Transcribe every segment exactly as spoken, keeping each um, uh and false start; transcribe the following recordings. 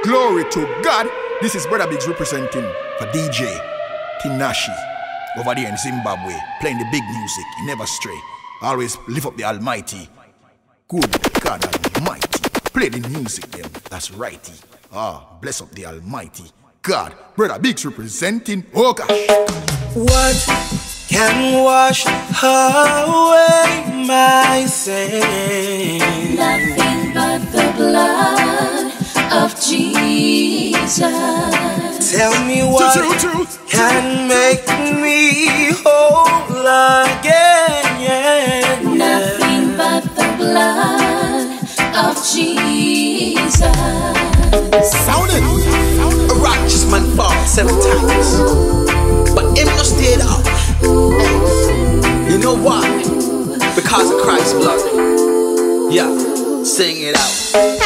Glory to God. This is Brother Biggs representing for D J Tinashe over there in Zimbabwe, playing the big music. He never stray. Always lift up the Almighty. Good God Almighty. Play the music, them. That's righty. Ah, bless up the Almighty God. Brother Biggs representing. Oh gosh. What can wash away my sin? Nothing but the blood of Jesus. Tell me what True, true, true. can make me whole again. Nothing but the blood of Jesus. Sound it. A righteous man fall seven times, but him no stayed up. You know why? Because of Christ's blood. Yeah, sing it out.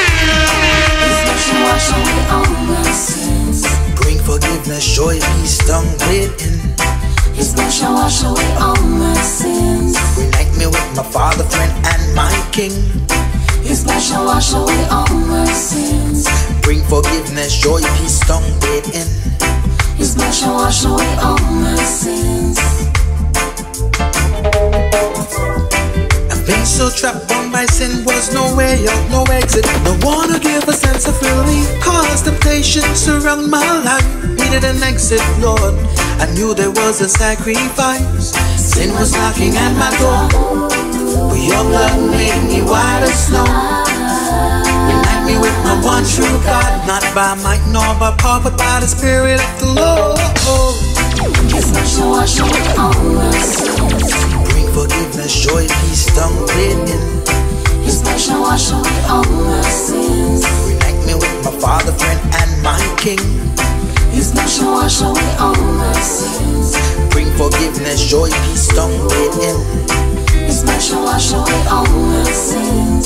Wash away all my sins. Bring forgiveness, joy, peace, tongue within. His blood shall wash away all my sins. Unite me with my Father, friend, and my King. His blood shall wash away all my sins. Bring forgiveness, joy, peace, tongue within. His blood shall wash away all my sins. I've been so trapped on my sin, was no way out, no exit. No one to give a sense of relief, cause temptation surround my life. Needed an exit, Lord. I knew there was a sacrifice. Sin was knocking at my door, but your blood made me white as snow. Unite me with my one true God, not by might nor by power, but by the Spirit of the Lord. His blood shall wash away all my sins. Bring forgiveness, joy, peace, tongue within. His blood shall wash away all my sins. Unite me with my Father, friend, and my King. His blood shall wash away all my sins. Bring forgiveness, joy, peace, tongue within. His blood shall wash away all my sins.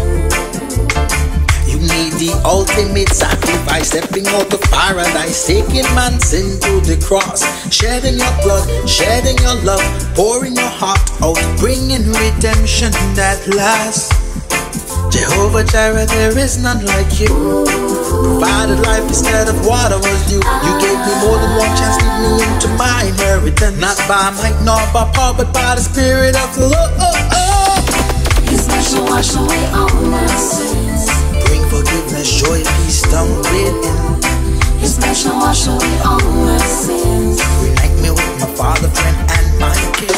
You need the ultimate sacrifice, stepping out of paradise, taking man's sin to the cross, shedding your blood, shedding your love, pouring your heart out, bringing redemption that lasts. Jehovah Jireh, there is none like you. Provided life instead of water was due. You gave me more than one chance, lead me into my inheritance. Not by might nor by power, but by the Spirit of the Lord. His blood shall wash away all my sins. Bring forgiveness, joy, peace, tongue within. His blood shall wash away all my sins. Unite me with my Father, friend, and my King.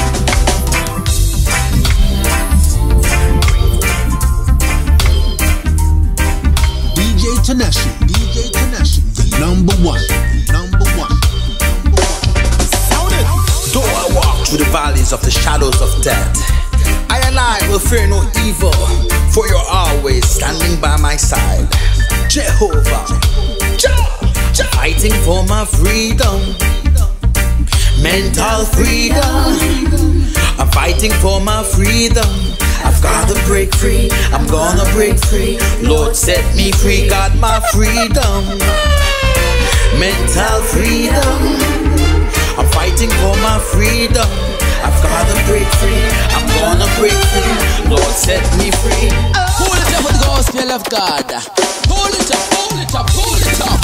D J Tinashe, D J Tinashe, the number one, number one, number one. Sound it. Though I walk through the valleys of the shadows of death, I and I will fear no evil, for you're always standing by my side. Jehovah, Jah, Jah. Fighting for my freedom, mental freedom. I'm fighting for my freedom. I've gotta break free, I'm gonna break free. Lord, set me free, got my freedom, mental freedom. I'm fighting for my freedom. I've gotta break free, I'm gonna break free. Lord, set me free. Hold it up with the gospel of God. Hold it up, hold it up, hold it up.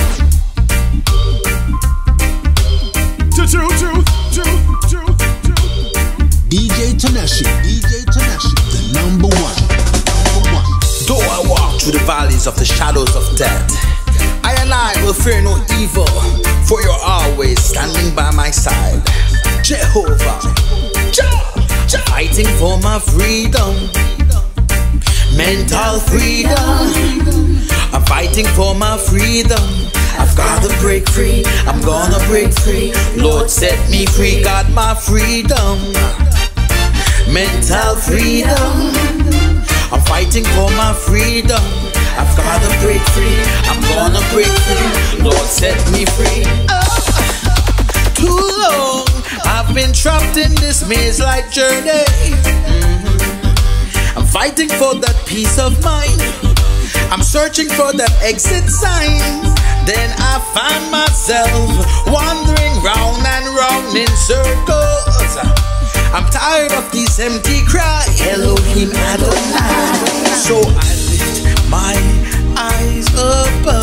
True, true, true, true, true, true. D J Tinashe, D J Tinashe, the number one, number one. Though I walk through the valleys of the shadows of death, I and I will fear no evil, for you're always standing by my side. Jehovah, Jah, Jah. Fighting for my freedom, mental freedom. I'm fighting for my freedom. I've gotta break free, I'm gonna break free. Lord, set me free, got my freedom, mental freedom. I'm fighting for my freedom. I've gotta break free, I'm gonna break free. Lord, set me free. Too long I've been trapped in this maze-like journey. Mm-hmm. I'm fighting for that peace of mind. I'm searching for that exit sign. Then I find myself wandering round and round in circles. I'm tired of these empty cries. Elohim Adonai. So I lift my eyes above.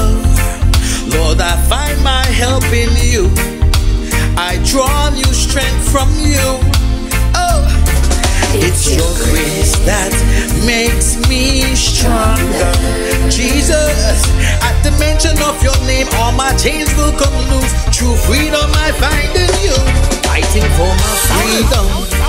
you. I draw new strength from you. Oh, it's your grace that makes me stronger. Jesus, at the mention of your name, all my chains will come loose. True freedom I find in you. Fighting for my freedom,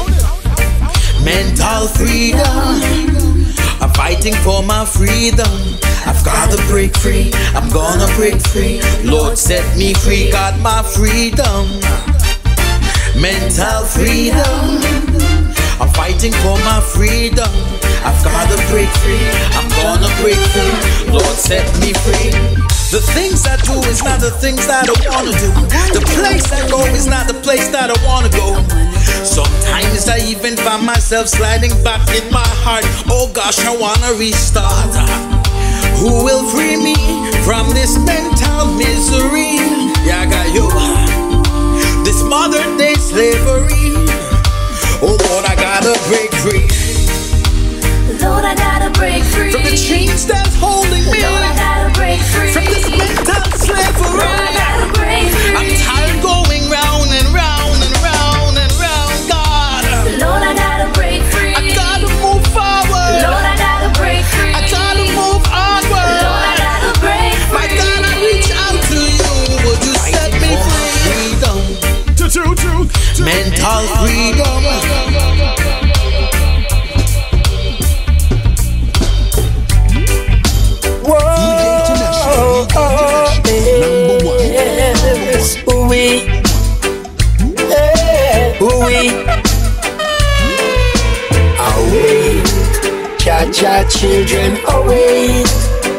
mental freedom. I'm fighting for my freedom. I've gotta break free. I'm gonna break free. Lord, set me free. Got my freedom, mental freedom. I'm fighting for my freedom. I've gotta break free. I'm gonna break free. Lord, set me free. The things I do is not the things that I wanna do. The place I go is not the place that I wanna go. Sometimes I even find myself sliding back in my heart. Oh gosh, I wanna restart. Who will free me from this mental misery? Yeah, I got you. This modern day slavery. Oh Lord, I gotta break free. Lord, I gotta break free from the chains that's holding me. Lord, I gotta break free from this mental slavery. Lord, I gotta break free. I'm tired going round and round and round and round, God. Lord, I gotta break free. I gotta move forward. Lord, I gotta break free. I gotta move onward. Lord, I gotta break free. My God, I reach out to you. Would you set me free? Freedom, True, true, true. mental freedom. Ooh-wee, ooh-wee. Awake, cha-cha children, awake.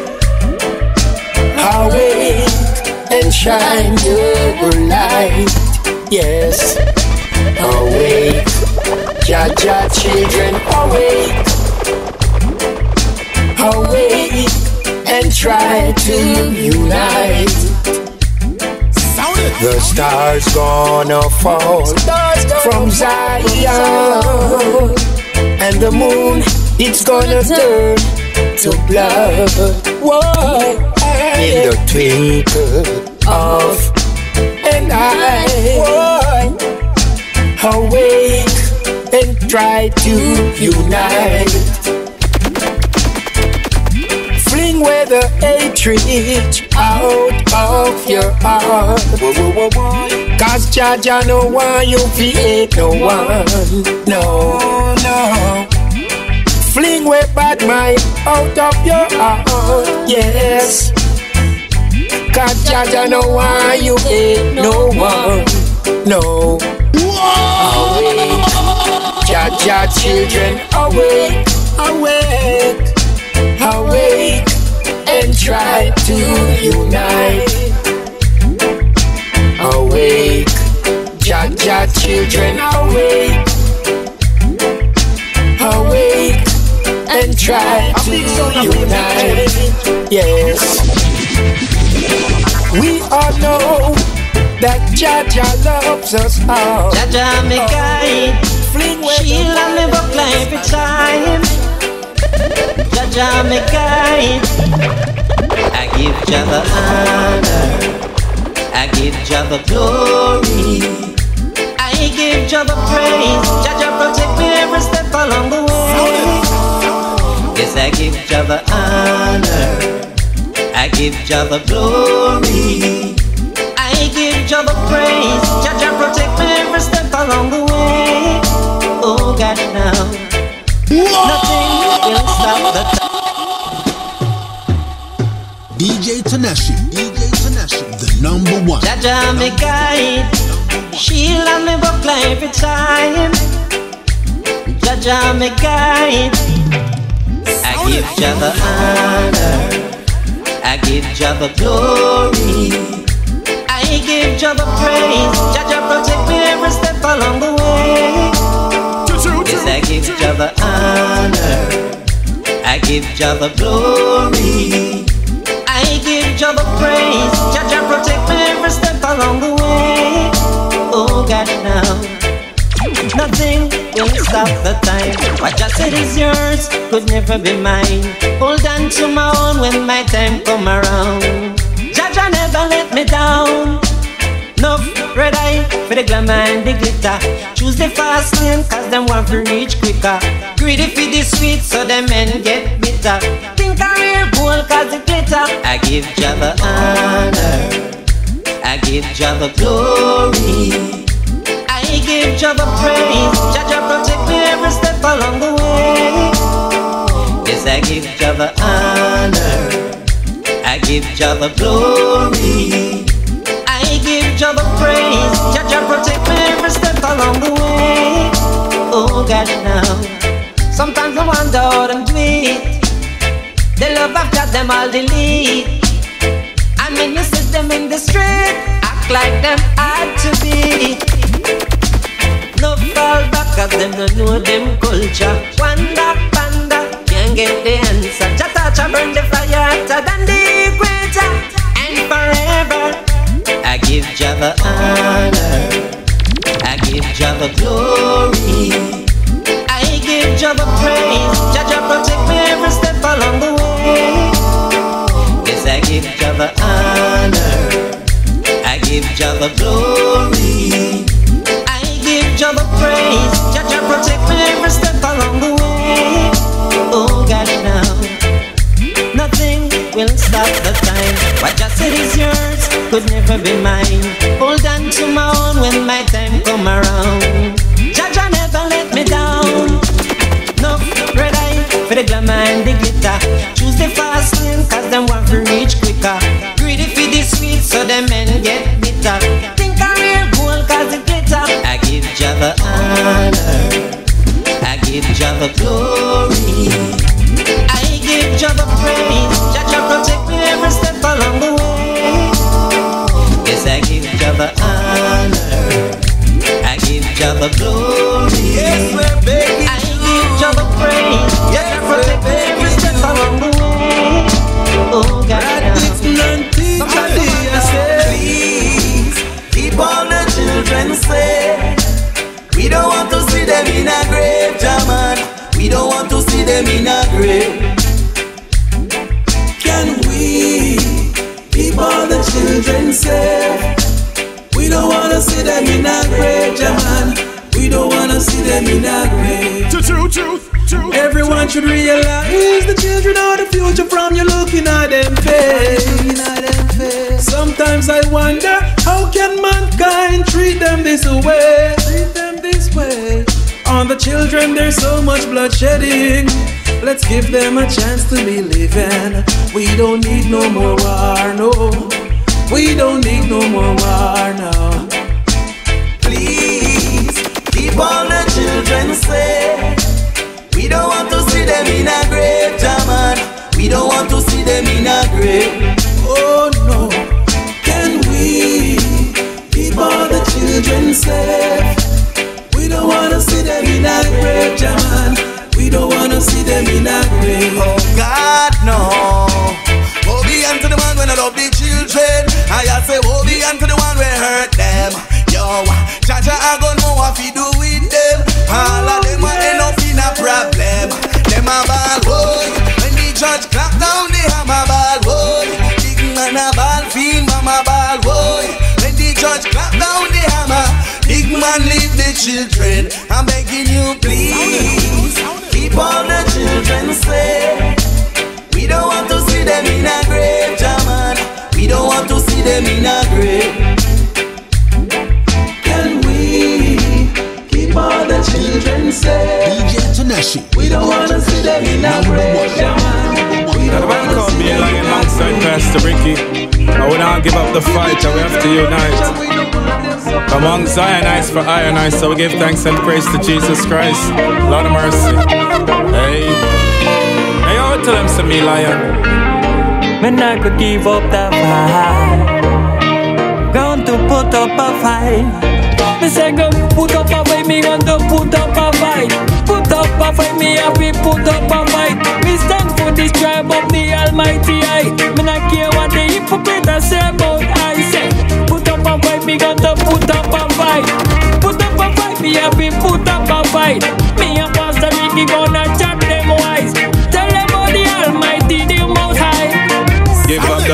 Awake and shine your light. Yes, awake, cha-cha children, awake. Awake and try to unite. The stars gonna fall from Zion, and the moon, it's gonna turn to blood. Whoa. In the twinkle of an eye. Whoa. Awake and try to unite. Fling away the hatred out of your heart. Whoa, whoa, whoa, whoa. Cause Jaja no one you feel no one. No, no. Fling away bad mind out of your heart. Yes. Cause Jaja no one you hate no one. No. Awake. Jaja children awake. Awake. Awake and try to unite. Awake, Jaja children, awake. Awake and try to unite. Yes, we all know that Jaja loves us all. Jaja me guide, she love me but life every time. Jaja me guide, I give Jah the honor, I give Jah the glory, I give Jah the praise. Jaja protect me every step along the way. Yes, I give Jah the honor, I give Jah the glory, I give Jah the praise. Jaja protect me every step along the way. Oh God, now nothing will stop the time. D J Tanashi, D J Tanashi, the number one. Jaja me guide, she love me but life every time. Jaja me guide, I give Jah the honor, I give Jah the glory, I give Jah the praise. Jaja protect me every step along the way. Yes, I give Jah the honor, I give Jah the glory, I give Jah the praise. Jaja protect me every step along the way. Oh God, now nothing will stop the time. What Jah said is yours could never be mine. Hold on to my own when my time come around. Jaja never let me down. Enough red eye for the glamour and the glitter. Choose the fast lane cause them want to reach quicker. Greedy for the sweet so them men get bitter. Think I real gold cause it glitter. I give Jah the honor, I give Jah the glory, I give Jah the praise. Jah Jah protect me every step along the way. Yes, I give Jah the honor, I give Jah the glory, I give Jah the praise. Jah Jah protect me every step along the way. Oh God, now sometimes I wonder how them do it. The love I've got them all delete. And when you see them in the street, act like them had to be. No fall back cause them don't know them culture. Wonder, panda, can't get the answer. Jah touch and burn the fire hotter than the equator. And forever I give Jah the honor, I give Jah the glory, I give Jah the praise. Jah Jah protect me every step along the way. Yes, I give Jah the honor, I give Jah the glory, I give Jah the praise. Jah Jah protect me every step along the way. Oh God, now nothing will stop the time. What Jah said is yours could never be mine. Hold on to my own when my time come around. Jah Jah never let me down. No red eye for the glamour and the glitter. Choose the fast lane cause them want to reach quicker. Greedy for the sweet so them men get bitter. Think I real gold cause it glitter. I give Jah the honor, I give Jah the glory, I give Jah the praise. Jah Jah protect me every step along the way. Yes, I give Jah the honor, I give Jah the glory, yes, baby. I give Jah the praise. Yes, Jah protect me every step along the way. Oh God, somebody I say, please keep all the children safe. We don't want to see them in a grave, Jaman. We don't want to see them in a grave. Can we keep all the children safe? We don't want to see them in a grave, Jaman. We don't want to see them in a grave. True, true, true. Everyone should realize the children are the future from you looking at them face. Sometimes I wonder how can mankind treat them this way? Treat them this way. On the children there's so much bloodshedding. Let's give them a chance to be living. We don't need no more war, no. We don't need no more war, no. Please keep all the children safe. We don't want to see them in a grave, Jaman. We don't want to see them in a grave. Oh no. Can we keep all the children safe? We don't want to see them in a grave, Jaman. We don't want to see them in a grave. Oh God, no. Woe be unto the man when I love the children. I say woe be unto the one when hurt them. Yo, Jah Jah I gon' know what he do with them. All of them will end up in a problem. Them a ball boy. When the judge clap down the hammer ball boy. Big man a ball fiend, mama ball boy. When the judge clap down the hammer, big man leave the children. I'm begging you please keep all the children safe. We don't want to see them in a grave, Jaman. We don't want to see them in a grave. Can we keep all the children safe? D J Tanashi. We don't want to see them in a grave, Jaman. We don't want to see them in a grave. Alongside Pastor Ricky, I will not give up the fight, and we have to unite. Among Zionites for Ionites, so we give thanks and praise to Jesus Christ. Lord of mercy. Hey, hey, I will tell them to me, lion. Man, I could give up the fight. Going to put up a fight. Me say go put up a fight, me going to put up a fight. Put up a fight, me happy put up a fight. Me stand for this tribe of the Almighty I. Me not care what the hypocrite say about I say. Put up a fight, me going to put up a fight. Put up a fight, me happy put up a fight. Me and Pastor Ricky gonna chat them wise. Tell them about the Almighty, the Most High. Give up the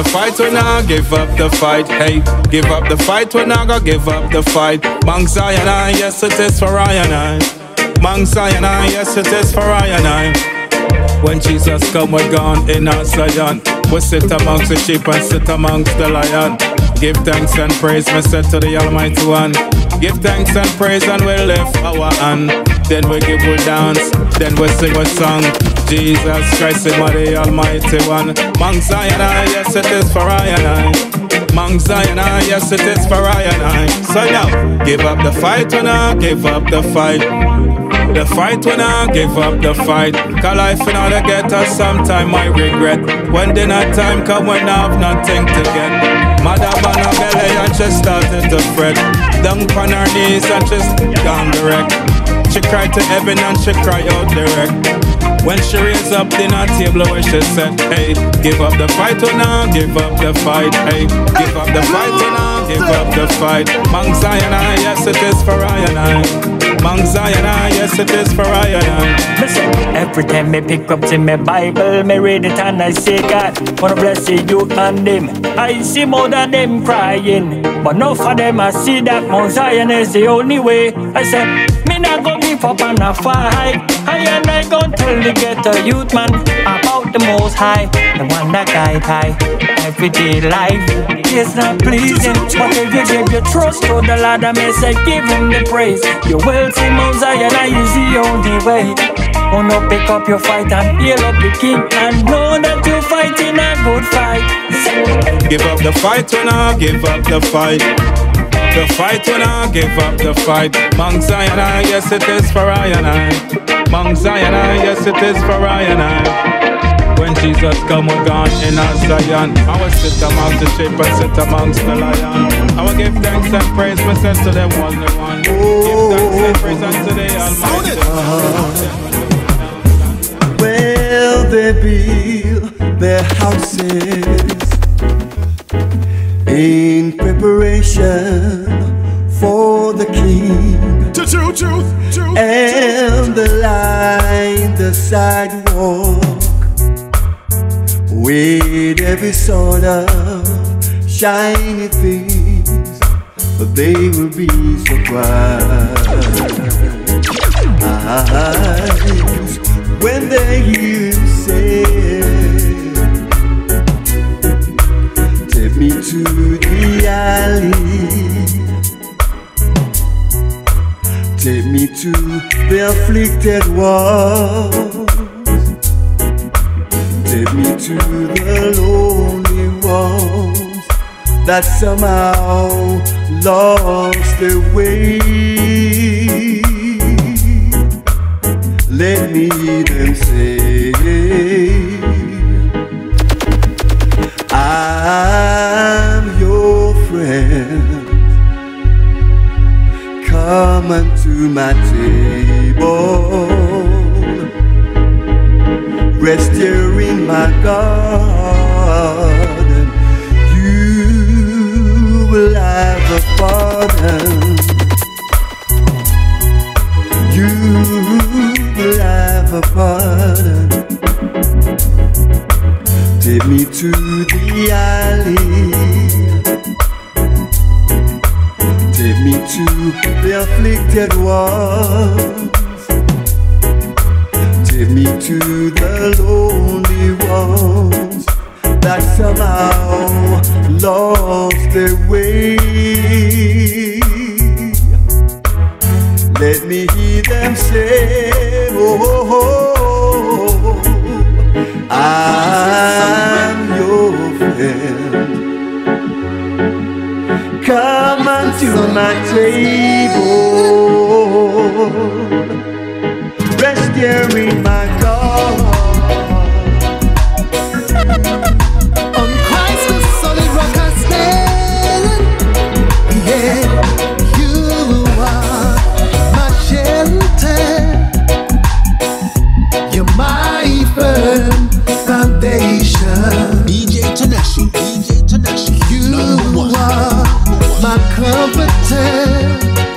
fight, we nah give up the fight. Hey, give up the fight, we nah go give up the fight. Mount Zion, I, yes it is for I and I. Mount Zion, I, yes it is for I and I. When Jesus come, we're gone in our Zion. We sit amongst the sheep and sit amongst the lion. Give thanks and praise, me said to the Almighty One. Give thanks and praise and we lift our hand. Then we give we dance, then we sing a song. Jesus Christ, Him are the Almighty One. Mount Zion, yes it is for I and I. Mount Zion, yes it is for I and I. So now, give up the fight, when I give up the fight. The fight when I give up the fight. Cause life in order to get us sometime I regret. When dinner time come when I have nothing to get. Mother on her belly and she started to fret. Down on her knees and she's gone direct. She cried to heaven and she cried out direct. When she raised up dinner table where she said, hey, give up the fight or now, give up the fight. Hey, give up the fight or now, give up the fight. Mount Zion, yes it is for I and I. Mount Zion, yes it is for I and I. Listen, every time me pick up in my Bible, me read it and I say, God, wanna bless the youth and them. I see more than them crying, but no for them I see that Mount Zion is the only way. I said, me not gonna give up on a fight. I and I gon' tell the ghetto youth man about the Most High, the one that guide high. Everyday life is not pleasing, but if you give your trust to the Lord, I may say give Him the praise. You will see Mount Zion is the only way. Oh no, pick up your fight and heal up the King, and know that you're fighting a good fight. Give up the fight when I give up the fight. The fight when I give up the fight. Mount Zion, yes it is for I and I. Mount Zion, yes it is for I and I. When Jesus come, we're gone in our Zion. I will sit amongst the sheep and sit amongst the lion. I will give thanks and praise, we said to them one to one. Give thanks and praise unto the Almighty. Well, they build their houses in preparation for the King, truth, truth, truth, and the line the sidewalk with every sort of shiny things, but they will be surprised when they hear you say, take me to the alley, take me to the afflicted ones, take me to the lonely ones that somehow lost their way. Let me hear them say, I'm your friend. Come unto my table, rest here in my garden. You will have a pardon. You will have a pardon. Take me to the alley, take me to the afflicted ones, take me to the lonely ones that somehow lost their way. Let me hear them say, oh, oh, oh, I'm your friend. Come unto my table, rest here in my garden. On Christ the solid rock I stand. Yeah, you are my shelter. You're my firm foundation. D J Tanashi, D J Tanashi, you are my comforter.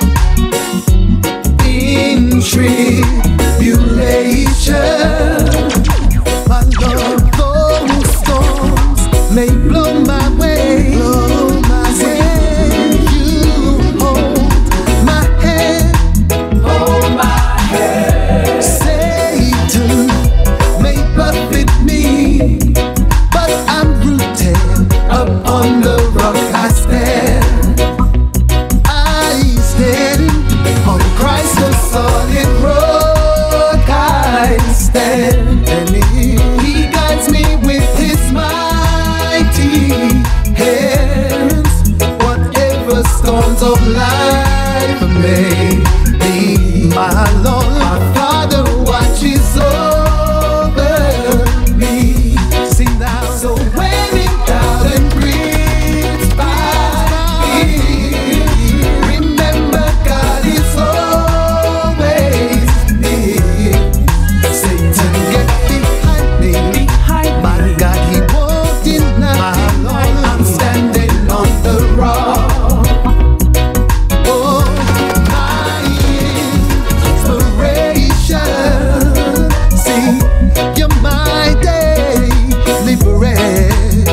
you're my daily bread.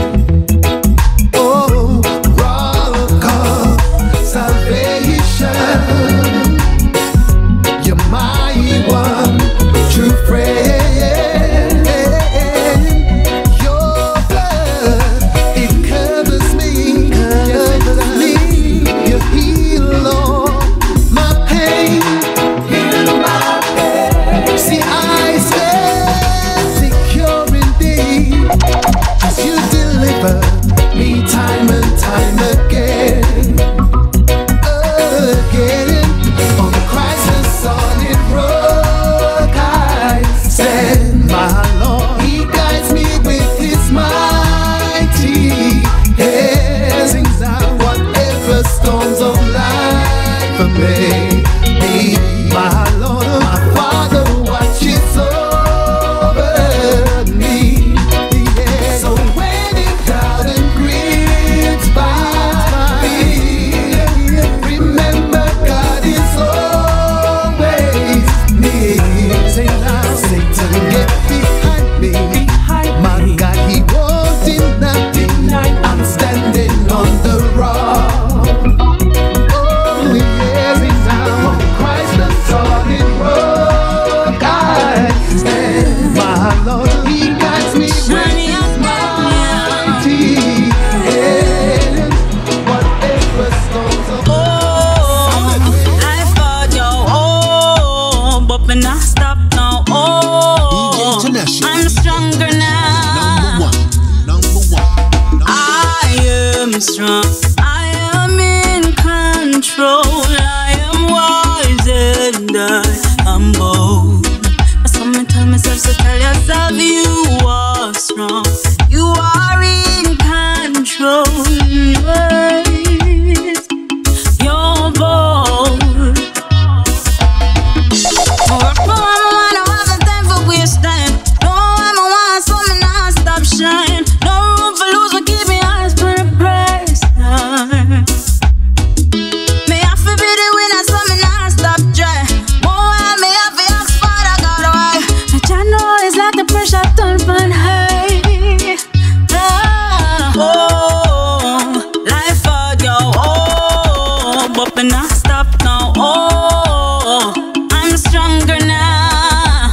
Oh, rock of salvation, you're my one true friend. Your blood, it covers me, covers me. You heal all my pain, heal my pain. See, I stand secure in thee, 'cause you deliver me time and time again, again. On Christ the solid rock I stand, my Lord. He guides me with His mighty hand, sings out whatever storms of life may be. My Lord, my Father watches over me. Yeah. So when in doubt and grief by me, remember God is always near. Say now, Satan, get behind me. My God, He won't deny me. I'm standing on the rock. Oh yes, it's now on Christ the solid rock I stand. My Lord, He guides me with His mighty hand. Whatever storms of I thought yo, oh, but me not stop now. Oh, I'm stronger now. Number one. I am strong. I am in control. I am wise and I am bold. Someone tell myself, so tell yourself you are strong. You are in control. Yes. You're bold. Work for one, I don't have the time for waste time. No, I'm a one, so me not stop shine. No room for lose, but keep me eyes for the price. Me have to be the winner, so me not stop try. More me have to ask for the God why. But I know it's like the pressure turn from high. Ah, oh, life out yo, oh, but me not stop now. Oh, I'm stronger now.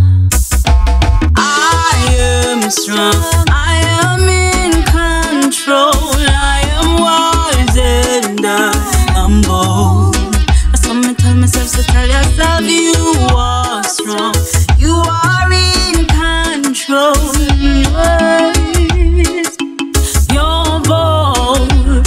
I am strong. I am in control. I am wise and I am bold. Someone tell myself, so tell yourself you are strong. You are in control. Yes. You're bold.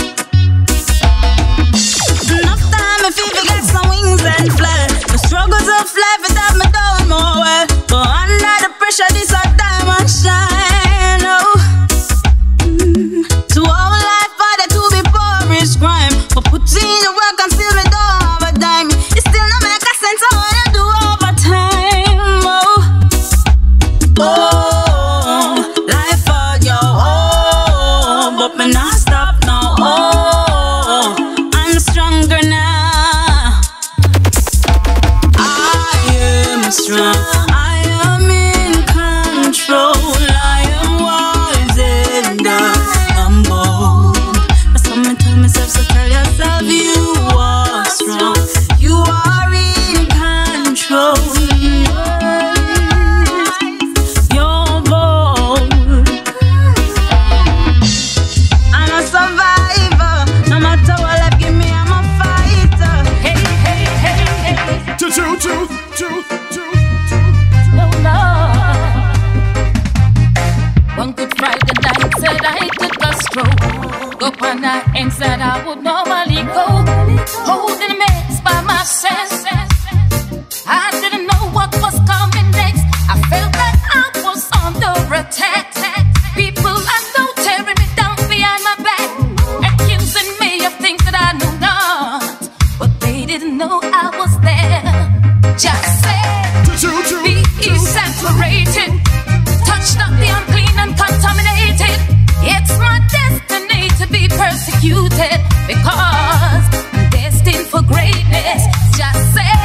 Enough time if you get some wings and fly. The struggles of life it have me down more well. But under the pressure this a time and shine. Oh. Mm. To our life father to be poor is crime. But put in the work and still me don't have a dime. It still not make a sense of what I do overtime. Oh. Oh, life out yo, oh, but me not stop now. Oh, I'm stronger now. I am strong. I am in control. I am wise and I am bold. But someone tell myself, so tell yourself you are strong. You are in control. You're bold. I'm a survivor. No matter what life give me, I'm a fighter. Hey, hey, hey, hey. Choo choo choo choo choo. No, no. One good Friday night said I took a stroll. Go on the ends that I would normally go. Holding a mess by myself. I didn't know what was coming next. I felt like I was under attack. People I know tearing me down behind my back, accusing me of things that I knew not, but they didn't know I was there. Just said, be separated, touch not the unclean and contaminated. It's my destiny to be persecuted because I'm destined for greatness. Just said.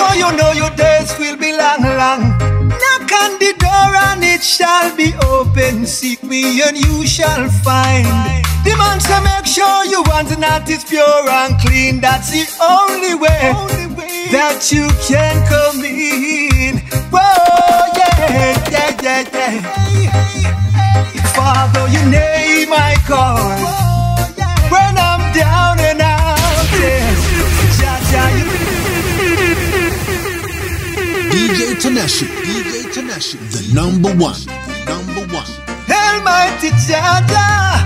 how you know your days will be long, long. Knock on the door and it shall be open. Seek me and you shall find. The man say make sure you want the night is pure and clean. That's the only way, only way that you can come in. Whoa, yeah, yeah, yeah, yeah. Father, your name I call when I'm down and out. Yes. D J Tanashi, D J Tanashi, the number one, number one. Almighty Jaja,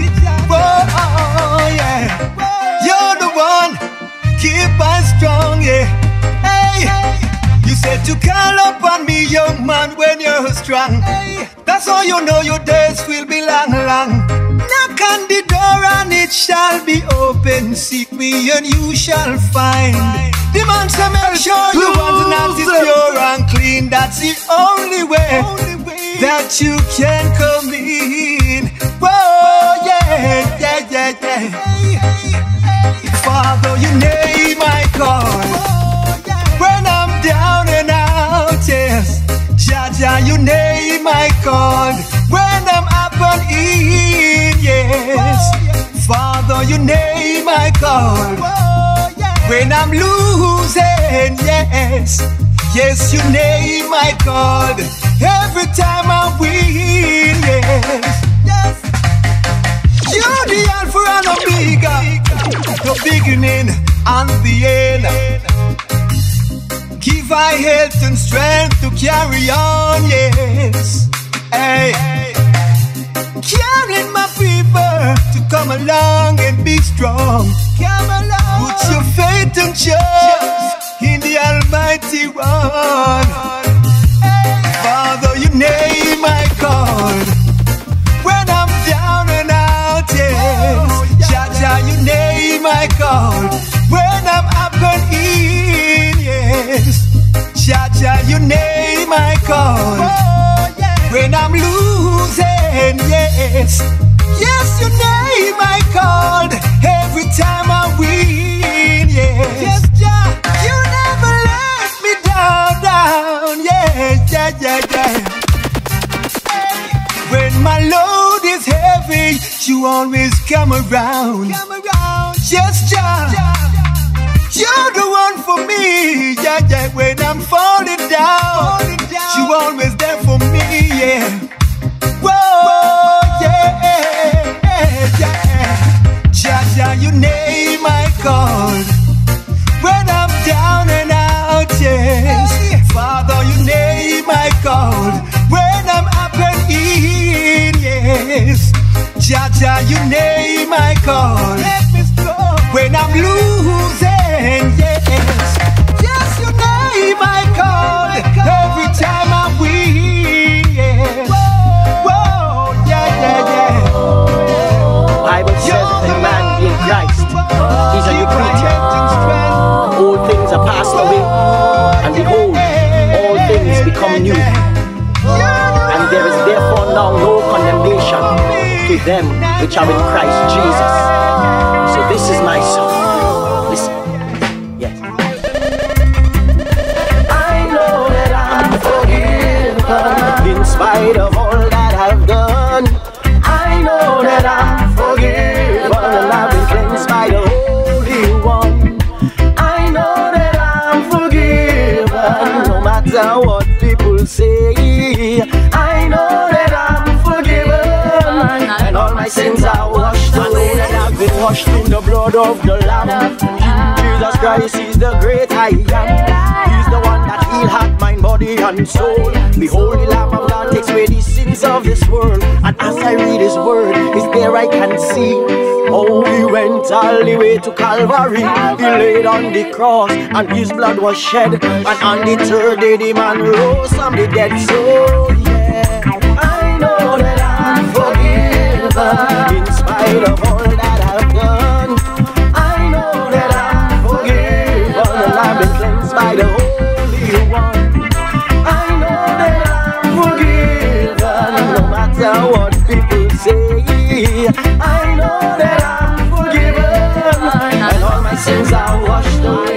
oh yeah, you're the one, keep us strong, yeah. Hey, you said to call upon me, young man, when you're strong. That's how you know your days will be long, long. Knock on the door and it shall be open. Seek me and you shall find. The man say make sure you want the night is pure and clean. That's the only way, only way that you can come in. Whoa, yeah, yeah, yeah, yeah. Father, your name I call when I'm down and out, yes. Jaja, your name I call when I'm up and in, yes. Father, your name I call when I'm losing, yes. Yes, your name I called every time I win, yes. Yes. You're the Alpha and Omega, the beginning and the end. Give I health and strength to carry on, yes. Hey, calling my people to come along and be strong. Come along. Put your faith and trust in the Almighty One. Father, your name I call when I'm down and out, yes. Jaja, your name I call when I'm up and in, yes. Jaja, your name I call when I'm losing, yes. Yes, your name I called every time I win, yes. Yes, Jah, you never let me down, down, yeah, yeah, yeah, yeah. When my load is heavy, you always come around. Come around. Yes, Jah, you're the one for me, yeah, yeah. When I'm falling down, falling down, you always there for me, yeah. Whoa, yeah, yeah. Jaja, your name I call when I'm down and out, yes. Father, your name I call when I'm up and in, yes. Jaja, your name I call when I'm losing, yes. Yes, your name I call every time I win, yes. Whoa, yeah, yeah, yeah. Bible says the man in Christ, he's a new creature. All things are passed away, and behold, all things become new. And there is therefore now no condemnation to them which are in Christ Jesus. So this is my song. Listen. Yes. I know that I'm forgiven in spite of all that I've done. I know that I'm forgiven and I've been cleansed by the Holy One. I know that I'm forgiven no matter what people say. I know that I'm forgiven and all my sins are washed away. And I've been washed in the blood of the Lamb. Jesus Christ is the great I am. He's the one that healed heart, mind, body and soul. Behold, the Lamb of God takes away the sins of this world. And as I read his word, it's there I can see. Oh, he went all the way to Calvary. He laid on the cross and his blood was shed. And on the third day the man rose from the dead. So yeah, I know that I'm forgiven in spite of all that I've done. I know that I'm forgiven and I've been cleansed by the Holy One. I know that I'm forgiven no matter what people say. I know that I'm forgiven and all my sins are washed away.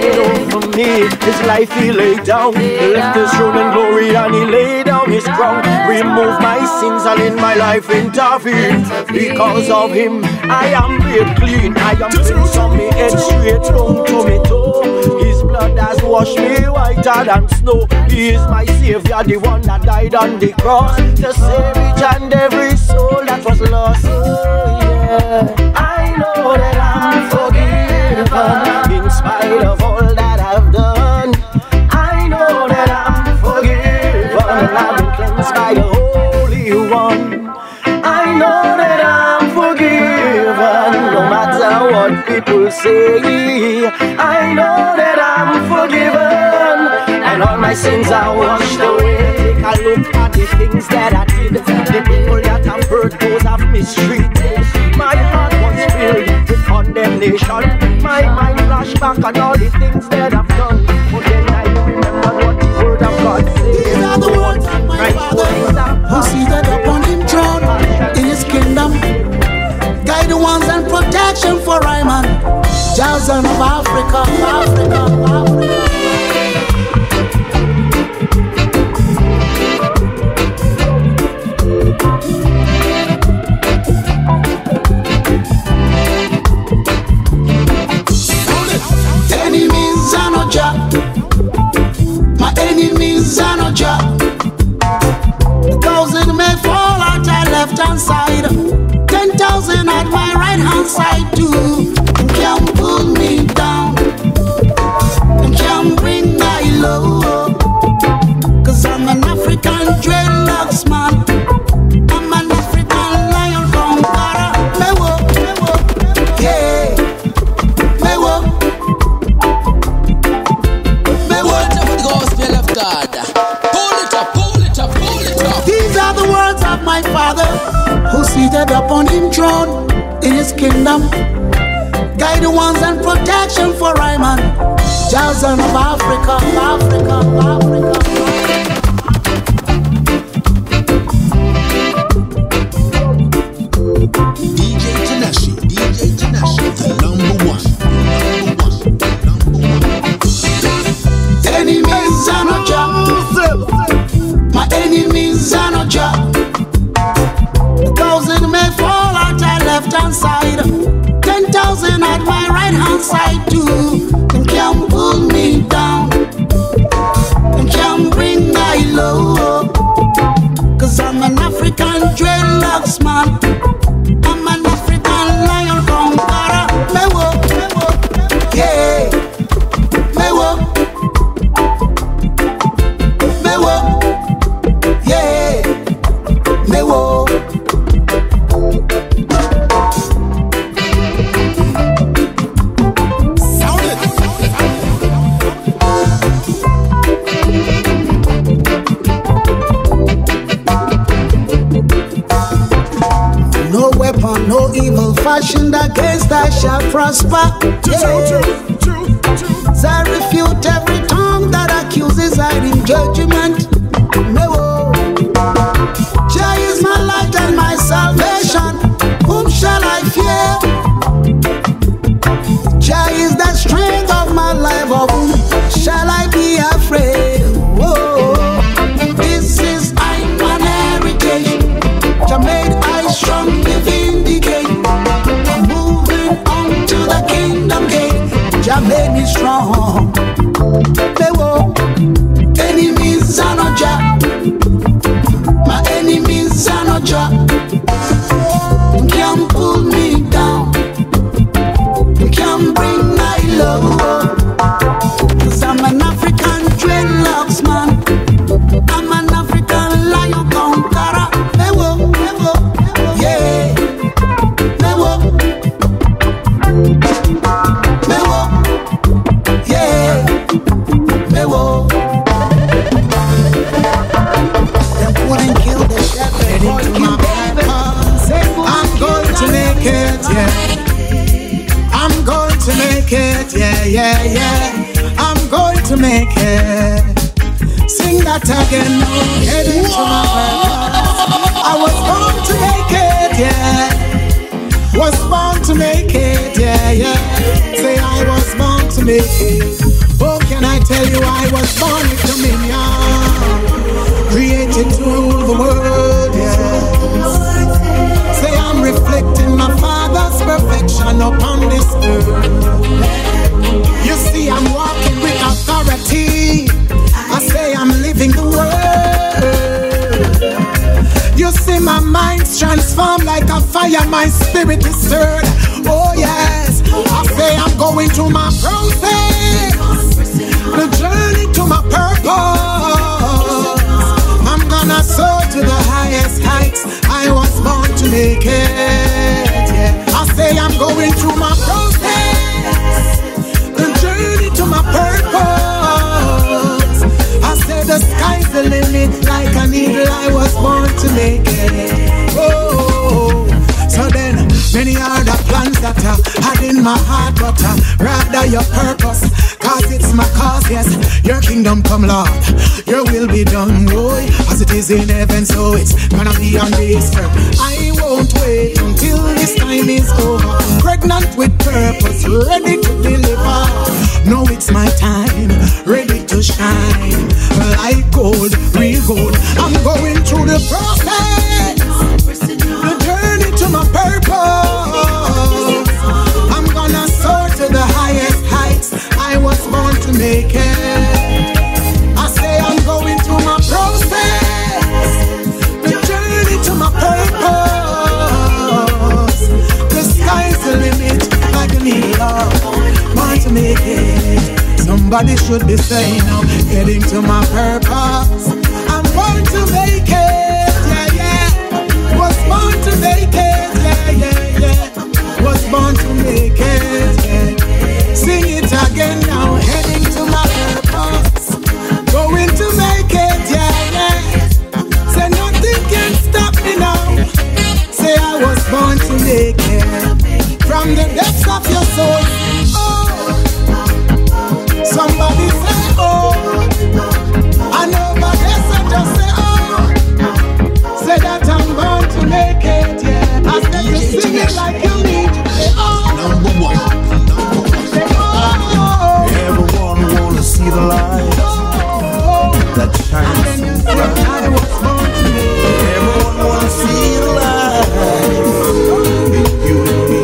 for me. His life he laid down, left his throne and glory, and he laid down his crown. Remove my sins and in my life intervene. Because of him I am made clean. I am cleansed from me head straight down to me toe. His blood has washed me whiter than snow. He is my savior, the one that died on the cross, to save each and every soul that was lost. Oh yeah, I know that I'm forgiven in spite of all that I've done. I know that I'm forgiven and I've been cleansed by the Holy One. I know that I'm forgiven no matter what people say. I know that I'm forgiven and all my sins are washed away. Take a look at the things that I did, the people that I've hurt, those I've mistreated. My heart was filled with condemnation. My mind flashed back on all the things that I've done. But then I remember what the word of God says. These are the words of my Father, who seated upon him throne in his kingdom. Guide the ones and protection for Ryman, Jason of Africa, Africa, Africa. Enemies are no job. My enemies are no job. A thousand may fall at my left hand side, ten thousand at my right hand side too. You can't pull me down, you can't bring my low. Cause I'm an African dreadlocks man, I'm an African lion conqueror. Me wo, me wo, yeah, me wo, me wo. The gospel of God. Pull it up, pull it up, pull it up. These are the words of my Father, who seated upon him throne in his kingdom. Guide the ones and protection for Ryman, Jason of Africa, Africa, Africa. D J Tanashi, D J Tanashi, the number one, number one, number one. Enemies are no job. My enemies are no job. A thousand may fall at my left hand side, ten thousand at my right hand side too. You can't pull me down, you can't bring my low. Cause I'm an African dreadlocks man, I'm an African lion conqueror. Me wo, me wo, yeah, me wo, me wo, yeah, me wo. Sound it. No weapon, no evil fashioned against us shall prosper. Yeah. I refute every tongue that accuses I in judgment. No. Jah is my light and my salvation. Whom shall I fear? Jah is the strength of my life. Of whom shall I be afraid? Whoa. This is my heritage. Jah made I strongly vindicate. I'm moving on to the kingdom gate. Jah made me strong. They won't. Enemies are no Jah. My enemies are no Jah. You can't pull me down, you can't bring my low. Cause I'm an African dreadlocks man, I'm an African lion conqueror. They won't, they won't, yeah, they won't, they won't, yeah, they won't. They couldn't kill the shepherd, couldn't kill David. I'm going to make it, yeah. I'm going to make it, yeah, yeah, yeah. I'm going to make it. Sing that again, get into my heart. I was born to make it, yeah. Was born to make it, yeah, yeah. Say I was born to make it. Okay. transformed like a fire, my spirit is stirred. Oh yes, I say I'm going through my process, the journey to my purpose. I'm gonna soar to the highest heights. I was born to make it. Yeah. I say I'm going through my process, the journey to my purpose. I say the sky's the limit, like an eagle I was born to make it. Oh, so then many are the plans that I had in my heart, but uh, rather your purpose. Cause it's my cause, yes. Your kingdom come, Lord. Your will be done, boy. As it is in heaven, so it's gonna be on this earth. I won't wait until this time is over. Pregnant with purpose, ready to deliver. No, it's my time, ready to shine. Like gold, real gold. I'm going through the process, the journey to my purpose. I'm gonna soar to the highest heights. I was born to make it. I say I'm going through my process, the journey to my purpose. The sky's the limit, like an eagle, born to make it. Somebody should be saying I'm heading to my purpose. I'm born to make it, yeah, yeah. Was born to make it, yeah, yeah, yeah. Was born to make it, yeah. Sing it again now, heading to my purpose. Going to make it, yeah, yeah. Say nothing can stop me now. Say I was born to make it. From the depths of your soul, oh. Somebody say, oh. I know but yes, I just say, oh. Say that I'm born to make it, yeah. I said to sing it like you need to say, oh. Number one. Say, oh. Everyone wanna see the light that shines so bright. Everyone wanna see the light in you and me.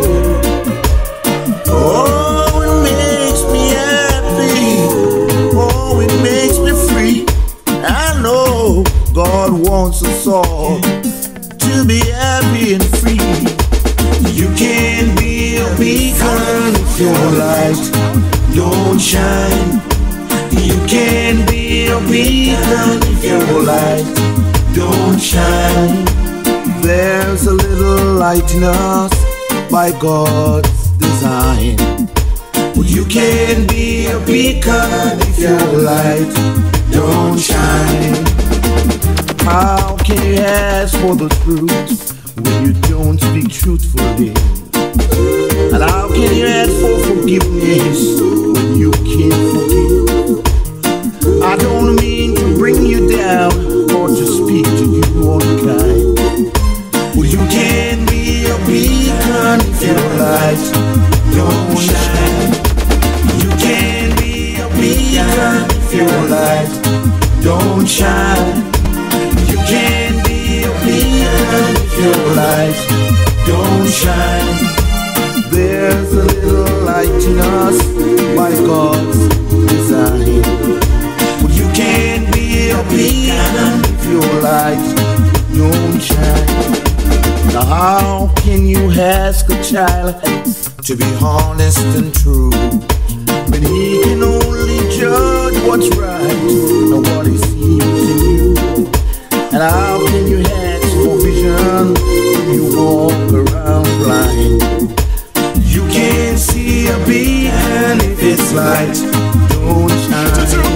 Oh, it makes me happy. Oh, it makes me free. I know God wants us all to be happy and free. You can be a beacon if your light don't shine. You can be a beacon if your light don't shine. There's a little light in us by God's design. Well, you can be a beacon if your light don't shine. How can you ask for the truth when you don't speak truthfully? And how can you ask for forgiveness when you can't forgive? I don't mean to bring you down or to speak to you unkind. Well, you can be a beacon if your light don't shine. You can be a beacon if your light don't shine. You can be a beacon if your light don't shine. There's a little light in us by God's design. Well, you can be a beacon if your light don't shine. Now how can you ask a child to be honest and true when he can only judge what's right and what he sees in you? And how can you ask for vision when you walk around blind? You can't see a beacon if its light don't shine.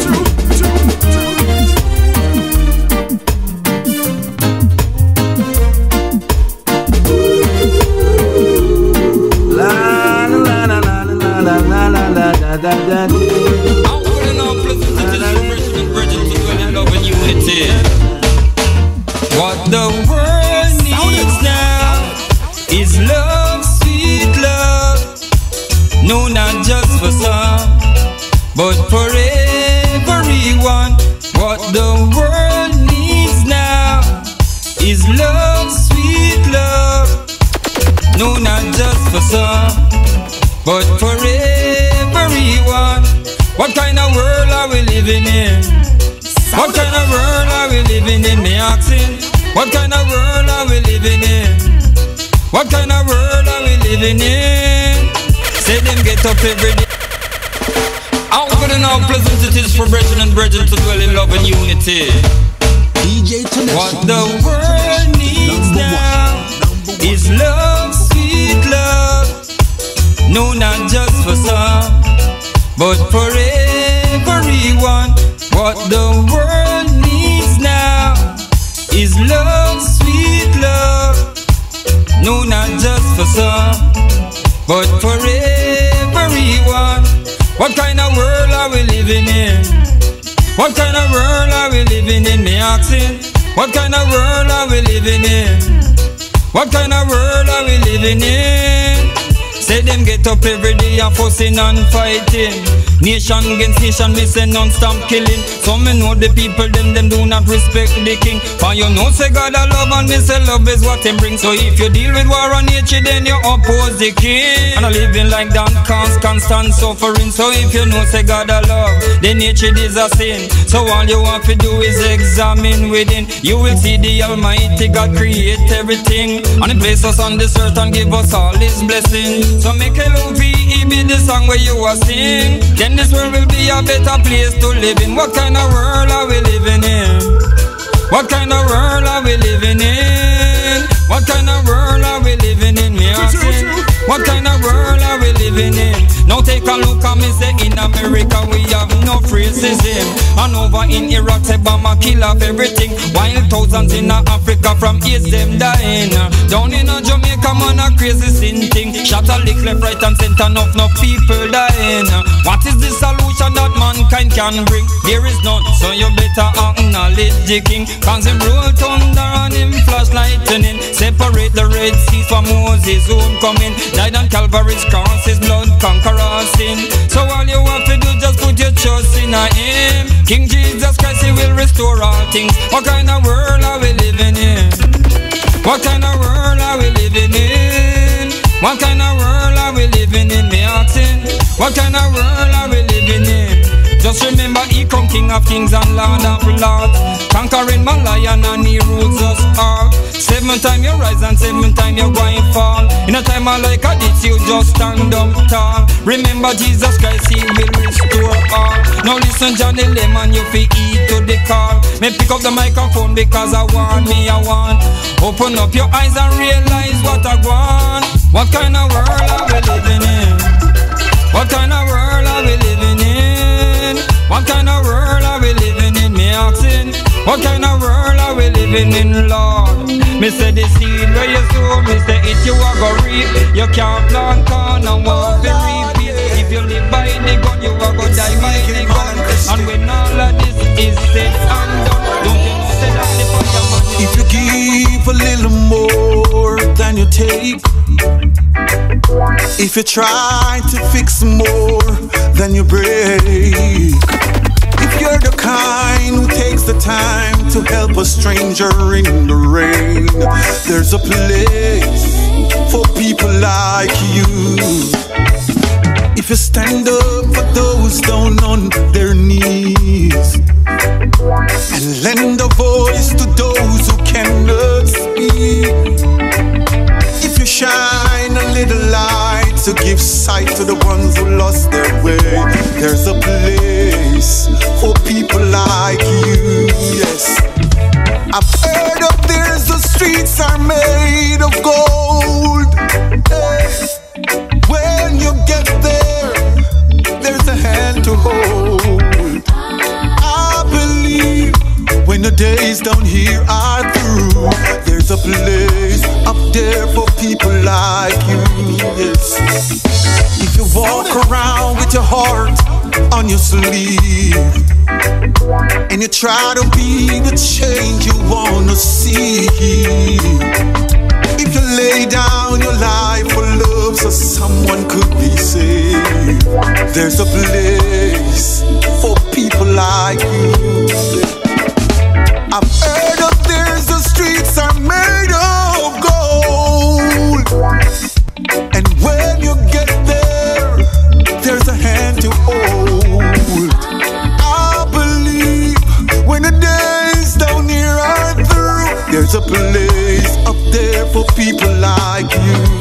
La la la la la la la la la la da da. I'm pulling up, listen to this version and version to when I love and unity. What the world needs now is love, sweet love. No, not just for some, but for everyone. What the world needs now is love, sweet love. No, not just for some, but for everyone. What kind of world are we living in? What kind of world are we living in? Me asking. What kind of world are we living in? kind of world are we living in? Say them get up every day. How good and how pleasant it is for brethren and brethren to dwell in love and unity. D J Tinashi. What the world needs now is love, sweet love. No, not just for some, but for everyone. What the world needs now is love, sweet love. No, not just for some, but for everyone. What kind of world are we living in? What kind of world are we living in? Me asking. What kind of world are we living in? What kind of world are we living in? Say them get up every day and fussing and fighting. Nation against nation, me say non-stop killing. Some me know the people, them them do not respect the king. For you know say God a love and me say love is what him bring. So if you deal with war and nature, then you oppose the king. And I living like that cause constant suffering. So if you know say God a love, then nature is a sin. So all you have to do is examine within. You will see the Almighty God create everything, and he place us on this earth and give us all his blessings. So make a love he be the song where you are sing. Then this world will be a better place to live in. What kind of world are we living in? What kind of world are we living in? What kind of world are we living in? Me asking. What kind of world are we living in? Now take a look at me, say in America we have no racism, and over in Iraq say Obama kill off everything, while thousands in Africa from AIDS them dying. Down in Jamaica man a crazy sin thing, shot a lick left, right and center, enough no people dying. What is the solution that mankind can bring? There is none, so you better acknowledge the king. Cause him roll thunder and him flash lightning, separate the Red Sea from Moses homecoming. Died on Calvary's cross, his blood conquer all sin. So all you have to do, just put your trust in him. King Jesus Christ, he will restore all things. What kind of world are we living in? What kind of world are we living in? What kind of world are we living in? Me asking. What kind of world are we living in? Just remember he come King of Kings and Lord of Lords, conquering my lion and he rules us all. Seven time you rise and seven time you going fall. In a time like a this you just stand up tall. Remember Jesus Christ, he will restore all. Now listen Johnny Lemon, you fi eat to the call. Me pick up the microphone because I want me I want. Open up your eyes and realize what I want. What kind of world are we living in? What kind of world are we living in? What kind of world are we living in? Me asking. What kind of world are we living in, Lord? Me say the seed where you sow, me say it you are go reap. You can't plant corn and walk the reap. If you live by the gun, you are go die by the gun. And when all of this is said and done, don't you know say that the fireman? If you give a little more than you take, if you try to fix more than you break, if you're the kind who takes the time to help a stranger in the rain, there's a place for people like you. If you stand up for those down on their knees and lend a voice to those who cannot speak, if you shine a little light to give sight to the ones who lost their way, there's a place for people like you, yes. I've heard up there's the streets are made of gold. Hey. When you get there, there's a hand to hold. I believe when the days down here are through, there's a place up there for people like you, yes. If you walk around with your heart on your sleeve and you try to be the change you wanna see, if you lay down your life for love so someone could be saved, there's a place for people like you. I've heard up there's the streets are made of gold, and when you get there, there's a hand to hold. I believe when the days down here are through, there's a place up there for people like you.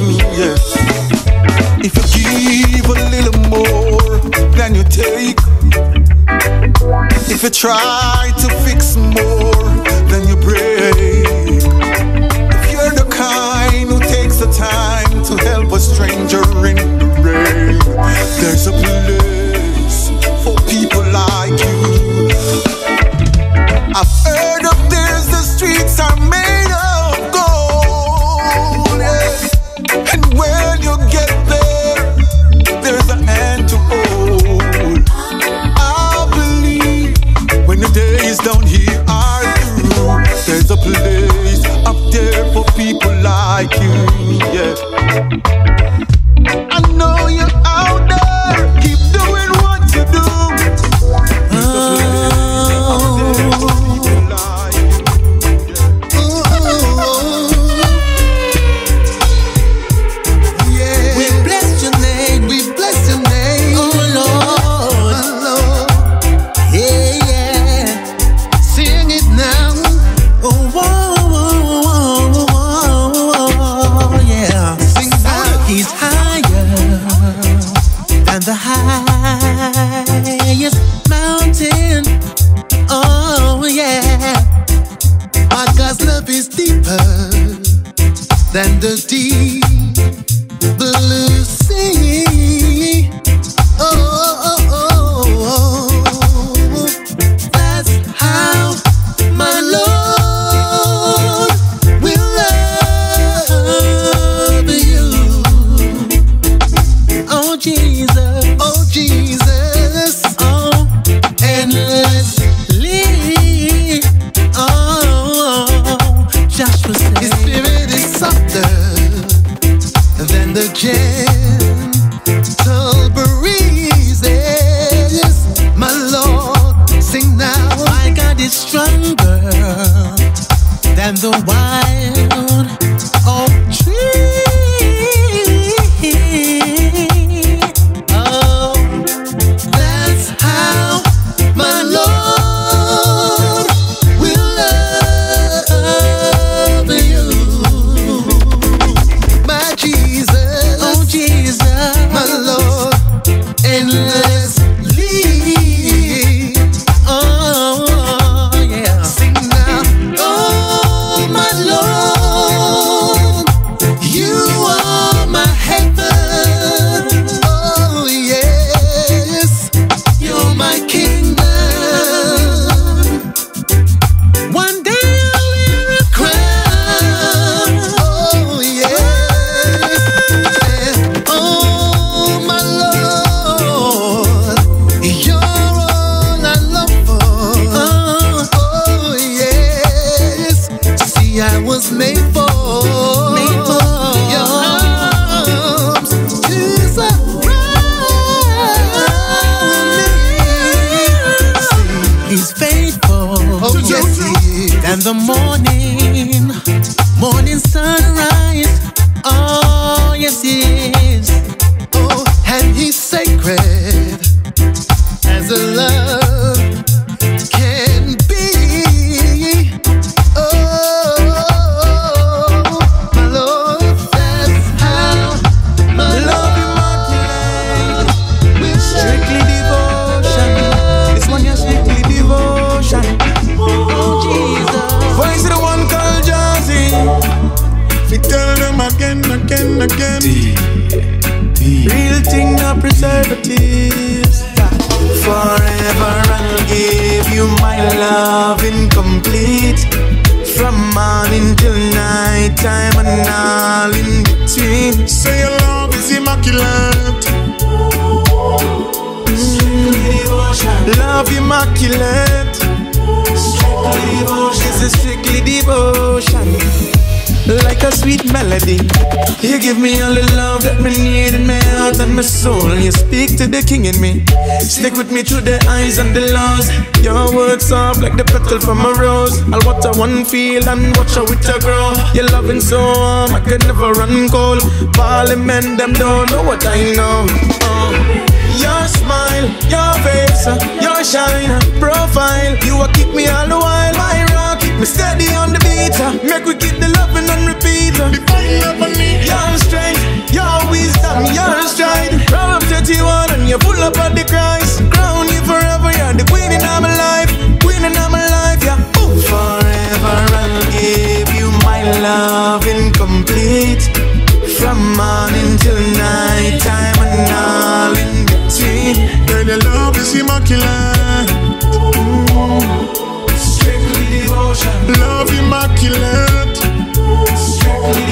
If you try to fix more than you break, if you're the kind who takes the time to help a stranger in the rain, there's a place for people like you. I've heard up there's the streets are made of gold, yeah. And when you get there, there's a hand to hold. I believe when the days down here are through, there's a place up there for people like you, yeah. I know you're out there, keep doing what you do. The highest mountain, oh yeah. Our God's love is deeper than the deep blue sea. Oh, oh, oh, oh. That's how my Lord will love you. Oh Jesus. Oh Jesus, oh endlessly, oh Joshua said, His spirit is softer than the gentle breezes. My Lord, sing now. My God is stronger than the wild oak tree. And the morning, morning sunrise, oh yes he is. Oh, and he's sacred as a love can be. Oh, my Lord, that's how my love immaculate. Strictly devotion, this one is strictly devotion. Oh Jesus. Voice of the one called Jazzy. We tell them again, again, again. Real thing, no preservatives. Forever I'll give you my love incomplete. From morning till night time and all in between. Say your love is immaculate. Mm. Love immaculate. This is strictly devotion. Like a sweet melody, you give me all the love that me need in my heart and my soul. You speak to the king in me, stick with me through the eyes and the laws. Your words soft like the petal from a rose. I'll water one field and watch how it grow. Your loving so warm, I could never run cold. Parliament, them don't know what I know. Oh. Your smile, your face, your shine, profile. You will keep me all the while. My rock, keep me steady on the beat. Make we keep the loving and repeat. Your strength, your wisdom, your stride. Proverbs thirty-one and you're full up of the Christ. Crown you forever, you're the queen in my life.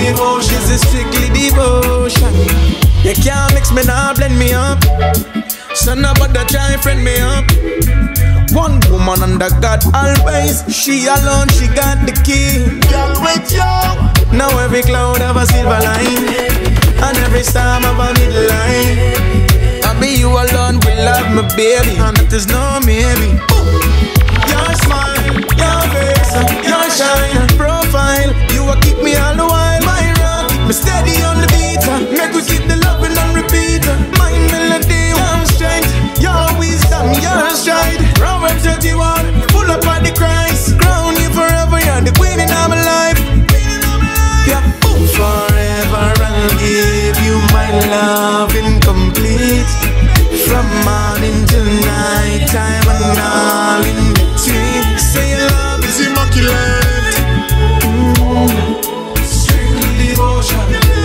devotion. This is strictly devotion. You can't mix me now, blend me up. So nobody try friend me up. One woman under God always. She alone, she got the key. Girl with you. Now every cloud have a silver line, and every star have a middle line. I be you alone will love me, baby, and it is no maybe. Your smile, your face, your shine, profile, you will keep me all the while. My rock, keep me steady on the beat. Make we keep the loving on repeat. My melody, your strength, your wisdom, your stride. Proverbs thirty-one, full up on the Christ. Crown you forever, you're the queen in my life. Yeah, forever I'll give you my love incomplete. From morning till night time and all in between. Say your love is immaculate. Mm. Strictly devotion.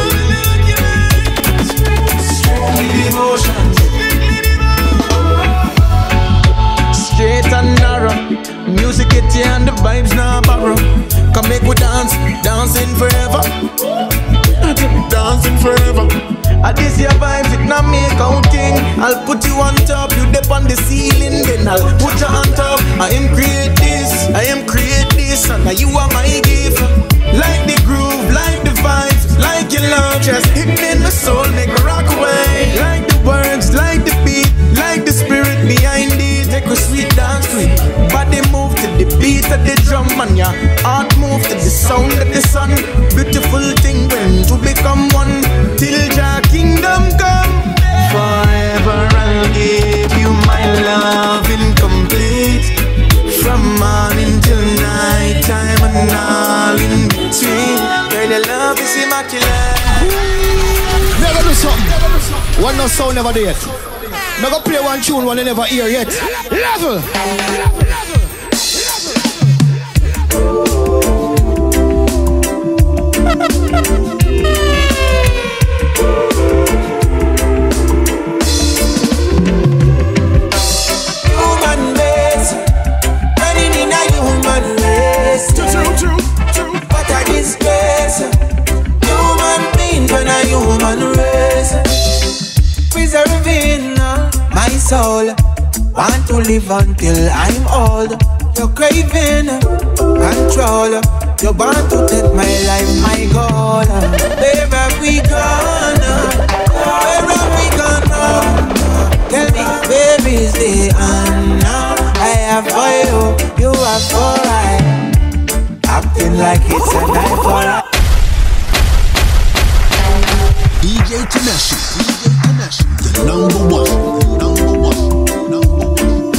Strictly devotion. Straight and narrow. Music get you and the vibes now borrow. Come make we dance, dancing forever. Dancing forever. I this your vibes, it not make out thing. I'll put you on top, you dip on the ceiling. Then I'll put you on top. I am create this, I am create this, and you are my gift. Like the groove, like the vibes, like your love, just hit me in the soul, make me rock away. Like the words, like the beat, like the spirit behind it. Take a sweet dance to it. Body move to the beat of the drum, and your heart move to the sound of the sun. Beautiful thing when to become one. Till your kingdom come. Forever I'll give you my love incomplete. From morning till night time and all in between. Girl, the love is immaculate. Never do something. One no sound never did. Never play one tune one you never hear yet. Level. Human race, running in a human race. What a disgrace. Human being when a human race. Preserving my soul. Want to live until I'm old. You're craving control. You want to take my life, my goal. Where have we gone? Where have we gone? Tell me, where is the honor I have for you? You have for I. Acting like it's a night for I. D J Tinashe, D J Tinashe, the number one, number one, number one.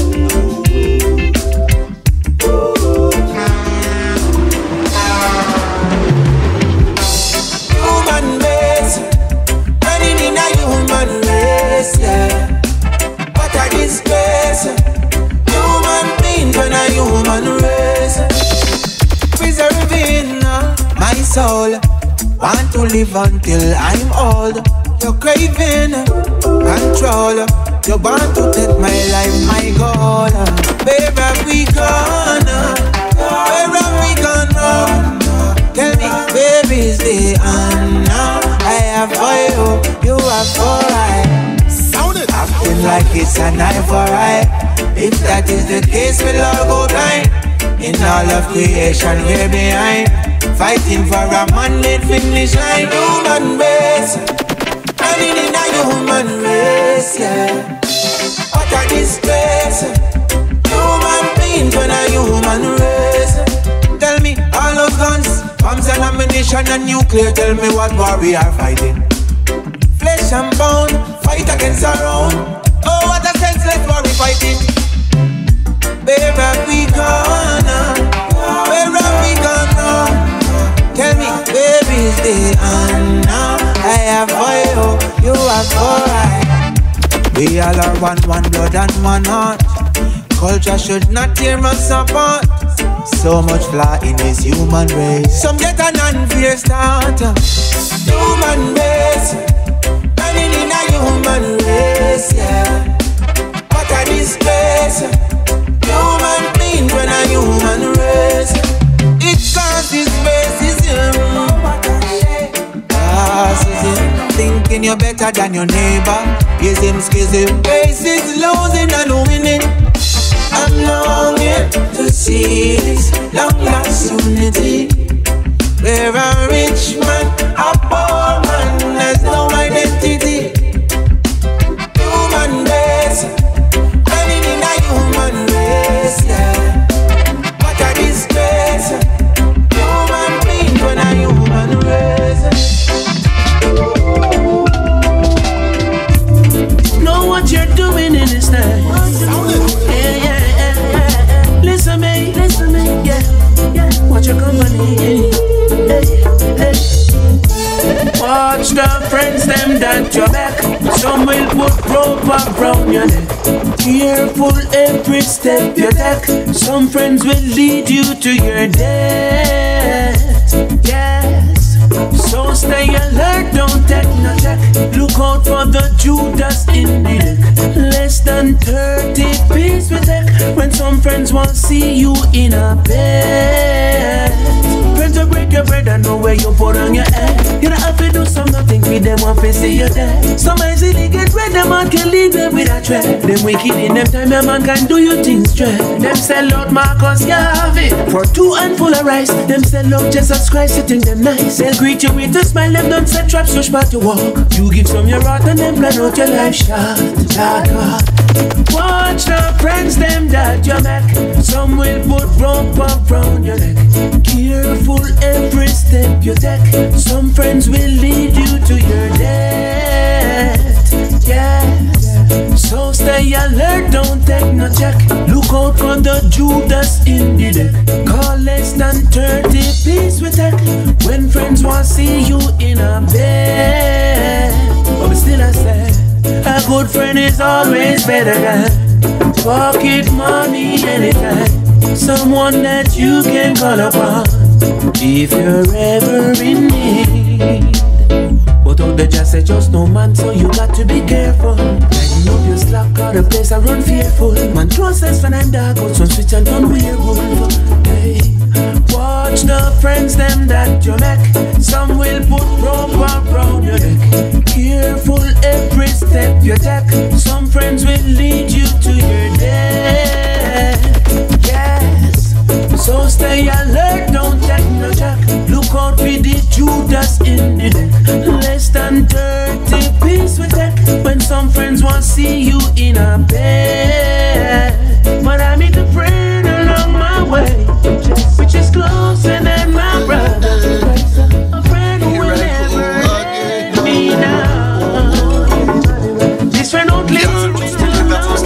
Human race, running in a human race, yeah. What a disgrace. Human being when a human race. Preserving my soul. Want to live until I'm old. You're craving control. You want to take my life, my goal. Where have we gone? Where have we gone? Tell me, where is the honor I have for you? You have for I. Sound it. Acting like it's an eye for eye. If that is the case, we'll all go blind. In all of creation, we're behind. Fighting for a man-made finish line. Human race, running in a human race, yeah. What a disgrace. Human beings when a human race. Tell me, all those guns, bombs and ammunition and nuclear. Tell me what war we are fighting. Flesh and bone, fight against our own. Oh, what a senseless war we fighting. Where have we gone? Where have we gone? Tell me, where is the honor I have for you? You have for I. We all are one, one blood and one heart. Culture should not tear us apart. So much flaw in this human race. Some get an unfair start. Human race, running in a human race, yeah. What a disgrace. Human being when a human race. It causes racism. better than your neighbor. Is him schism, races losing and winning. I'm longing to see this long lost unity, where a rich man, a poor man has no identity. Human race, running in a human race, yeah. What a disgrace. Human being when a human race. Know what you're doing in this time. Yeah, yeah, yeah, yeah. Listen me, listen me, yeah, yeah. Watch your company, hey, hey, hey. Watch the friends them that you're back. Some will put rope around your neck. Careful every step you take. Some friends will lead you to your death. Yes. So stay alert, don't take no check. Look out for the Judas in the deck. Less than thirty piece we take. When some friends won't see you in a bed. Friends will break your bread and know where you put on your head. You don't have to do some nothing with them one face see you dead. Some easily get red, them man can leave them with a thread. Them wicked in them time, your man can do you things straight. Them sell out Marcus Garvey for two handful of rice. Them sell out Jesus Christ, you think them nice. They'll greet you with a smile, them don't set traps, push back to walk. You give some your heart and them plan out your life shot. Watch the friends them that you make. Some will put rope around your neck. Careful every step you take. Some friends will lead you to your death. Yes. So stay alert, don't take no check. Look out for the Judas in the deck. Call less than thirty piece we take. When friends want see you in a bed. But still I say, a good friend is always better than pocket money anytime. Someone that you can call upon if you're ever in need. But out there just say just no man, so you got to be careful. Lighten up your slack, or the place I run fearful. Man closest when I'm dark, out some switch and turn werewolf. Hey, watch the friends them that you make. Some will put rope around your neck. Careful every step you take. Some friends will lead you to your death. Yes. So stay alert, don't take no jack. Look out for the Judas in the deck. Less than thirty piece we take. When some friends want see you in a bed. But I meet a friend along my way, which is closer than my brother. A friend who will never let me down. This friend don't live till now.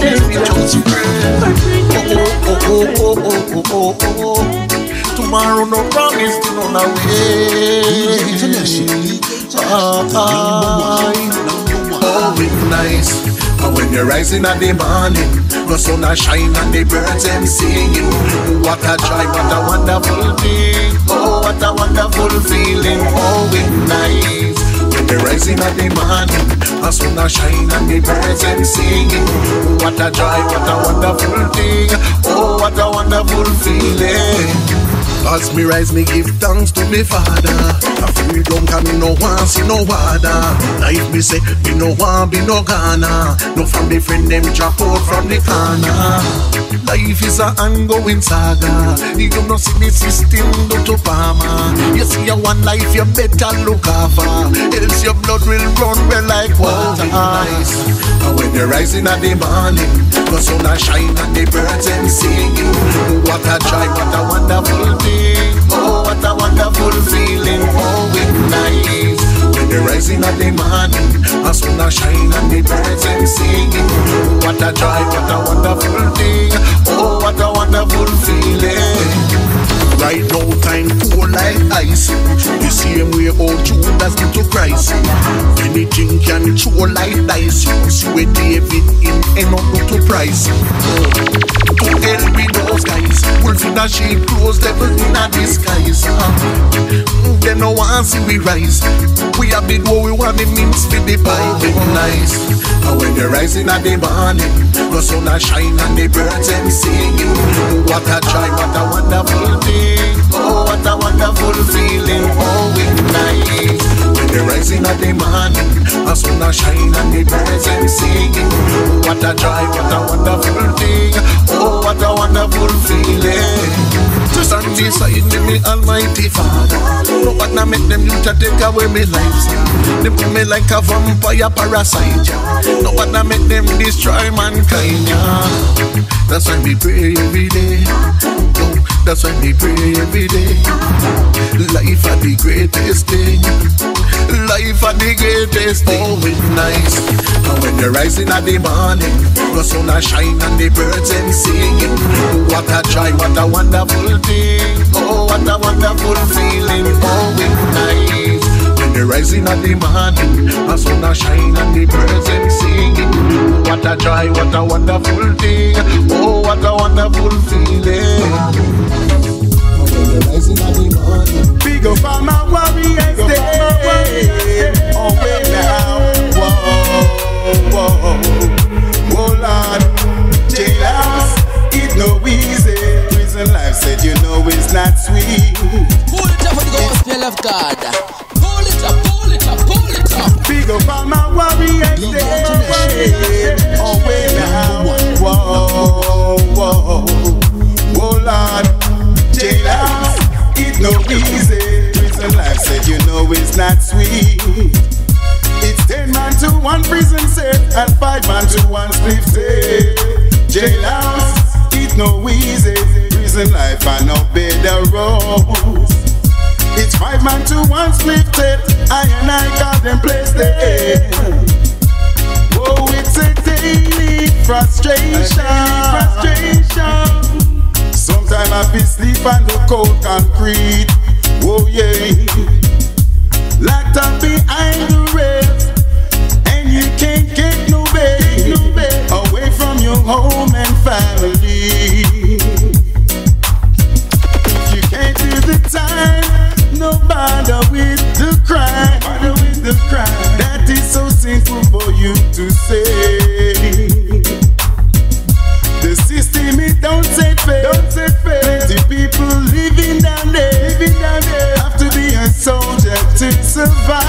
Oh, oh, oh, oh, oh, oh. Tomorrow no promise to no na way. Ah, ah, oh, it's nice. And when you're rising at the morning, the sun a shine and the birds them singing. What a joy, what a wonderful thing. Oh, what a wonderful feeling. Oh, it's nice. When you're rising at the morning, the sun a shine and the birds them singing. What a joy, what a wonderful thing. Oh, what a wonderful feeling. As me rise, me give thanks to me Father. I feel don't come me no one see no water. Life me say me no one be no Ghana. No from the friend them drop out from the corner. Life is a ongoing saga. You no see me system do to farmer. You see a one life you better look after, else your blood will run well like water. Nice. And when you're rising at the morning, the sun a shine and the birds them singing. What a joy, what a wonderful thing. Oh, what a wonderful feeling. Oh, it's nice. When you're rising at the morning, the sun a shine and the birds them singing. What a joy, what a wonderful thing. Oh, what a wonderful feeling. Right now time cold like ice. The same way old Judas give to Christ. Anything can throw like dice. You see where David in end up to price. To hell with those guys. Wolf in a sheep clothes, devil in a disguise. They no want see we rise. We a bit what we want the means for the Bible nice. And when you're rising at the morning, the sun a shine and the birds them singing. What a joy, what a wonderful thing. Oh, what a wonderful feeling. Oh, it's nice. When you're rising at the morning, a sun a shine and the birds them singing. Oh, what a joy, what a wonderful thing. Oh, what a wonderful feeling. To stand beside me, Almighty Father. No what na make them youth to take away me life. Them do me like a vampire parasite. No what na make them destroy mankind. Yeah. That's why we pray every day. Oh, that's why we pray every day. Life are the greatest thing. Life are the greatest thing. Oh, it's nice. And when you're rising at the morning, the sun a shine and the birds them singing. What a joy, what a wonderful thing. Oh, what a wonderful feeling. Oh, it's nice. When you're rising at the morning, the sun a shine and the birds them singing. What a joy, what a wonderful thing. Oh, what a wonderful feeling. When you're rising at the morning, big up all my warriors day. Oh, wait now. Whoa, whoa, whoa, Lord. Jailhouse, it no easy. Prison life said you know it's not sweet. Pull it up for the gospel of God. Pull it up, pull it up, pull it up. Big up all my warriors day. Oh, wait now. Whoa, whoa, whoa, Lord. Jailhouse, it no easy. Prison life said you know it's not sweet. It's ten man to one prison set and five man to one split set. Jailhouse, it no easy. Prison life and no better road. It's five man to one split set. I and I got them place there. Oh, it's a daily frustration. A daily frustration. Sometimes I feel sleep on the cold concrete. Oh yeah. Locked up behind the rails, and you can't get no bail, no bail away from your home and family. If you can't do the time, no bother with the crime, bother with the crime. That is so simple for you to say. The system it don't set fair, don't set fair. Plenty people living down there, living down there. Have to be a soldier to survive.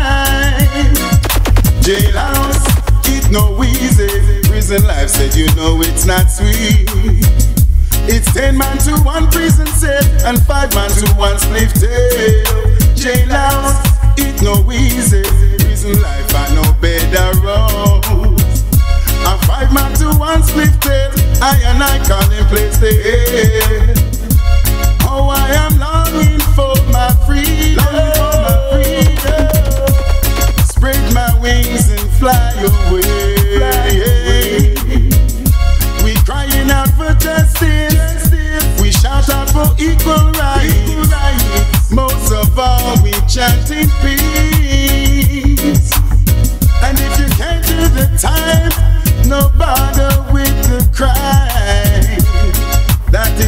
Jailhouse, it no easy. Prison life said you know it's not sweet. It's ten man to one prison set and five man to one split tail. Jailhouse, it no easy. Prison life and no better road. A five man to one split tail. I and I can't in place the head. Oh, I am longing for my freedom, longing for my freedom. Spread my wings and fly away. Fly away. We crying out for justice. We shout out for equal rights. Most of all, we chanting peace. And if you can't do the time, no bother with the crime. That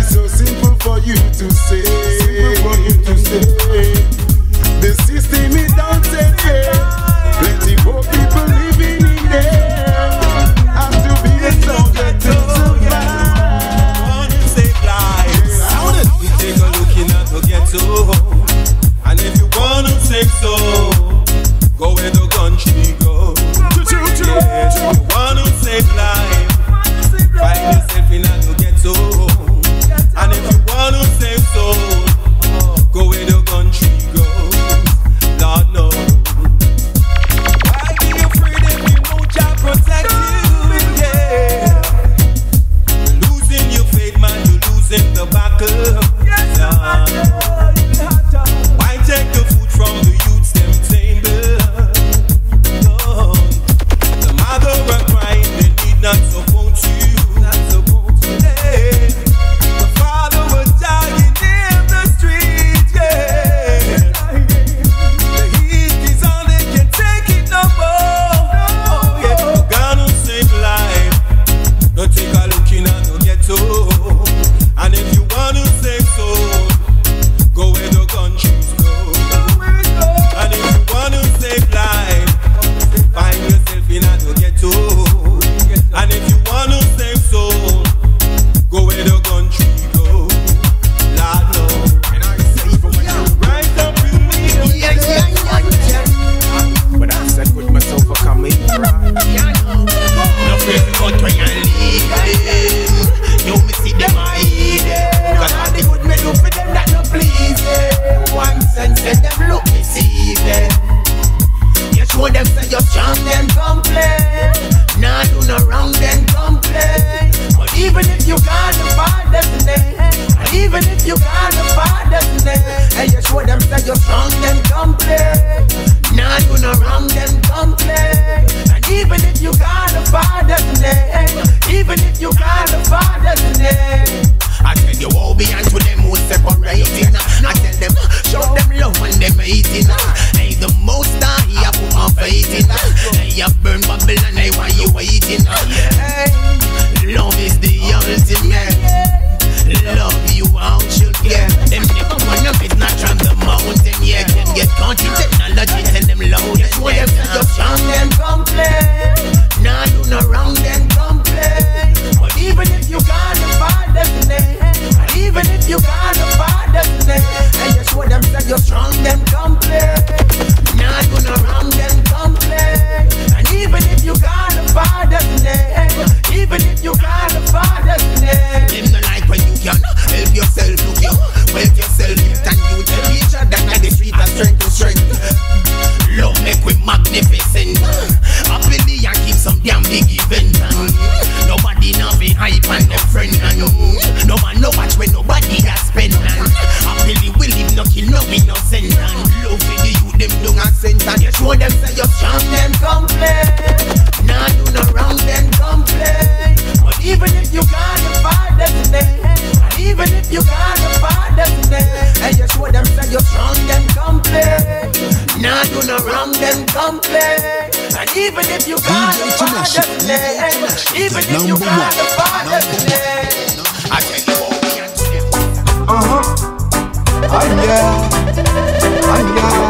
believe them. You show them say you're strong, then complain. Nah, do no wrong, then complain. But even if you got the Father's name, and even if you got the Father's name, and you show them say you're strong, then complain. Nah, do no wrong, then complain. And even if you got the Father's name, even if you got the Father's name, I tell you all behind to them who separating. I tell them, show them love when them eating. Hey, the most I put my faith in. Hey, you burn Babylon, hey, why you waiting? Hey, love is the ultimate. Love you how should get. Them never wanna fit not from the mountain. Yeah, them get caught in technology, tell them loud. Yes, when them say you're strong, then complain. Nah, do no wrong, then complain. But even if you got the Father's name, and even if you got the Father's name, and you show them say you're strong, then complain. Nah, do no wrong, then complain. And even if you got the Father's name, even if you got the Father's name, them no like when you can help yourself, look you, help yourself, and you tell each other that the street are strength to strength. Love make we magnificent. Happily and keep some damn big event. Nobody now be hype and the friend. No man no watch when nobody has spent. Happily we live no kill no innocent. Love for the youth them don't accent. And you show them say you're strong then complain. Nah do no wrong then complain. But even if you got the Father's name, and even if you got the Father's name, and you show them say you're strong then complain. Nah do no wrong then complain. And even if you got the Father's name, even if you got the Father's name, I tell you what we can do. Uh-huh. Ah yeah. Ah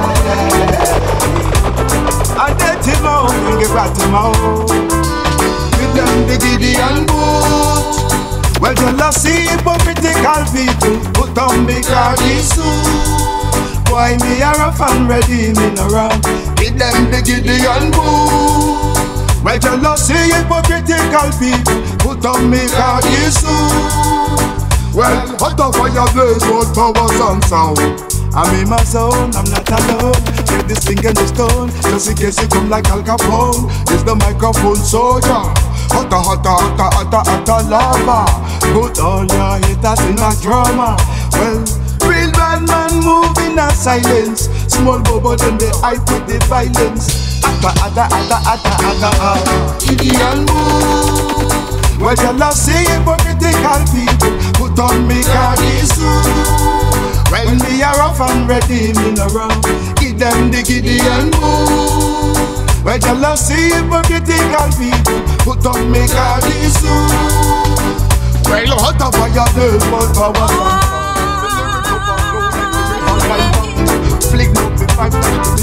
yeah. I let him out and get back to him out. With them the Gideon boot. Well you lost see hypocritical people put on big khaki suit. Why me a rough and ready me no wrong. With them the Gideon boot. Well you lost see hypocritical people put on me khaki suit. Well hot up for your blaze both powers and sound. I'm in my zone, I'm not alone. Get this thing in the stone, just in case you come like Al Capone. It's the microphone soldier. Hotter, hotter, hotter, hotter, hotter lava. Put all your haters in a drama. Well, real bad man move in a silence. Small bobo then they hype with the violence. Atta, atta, atta, atta, atta, atta. Indian move. Well, you love see hypocritical people put on me khaki suit. When me a rough and ready, me no wrong. Give them the Gideon move. When you love see hypocritical people put on me khaki suit. Well, hot up for your girls, but power flick no be five times.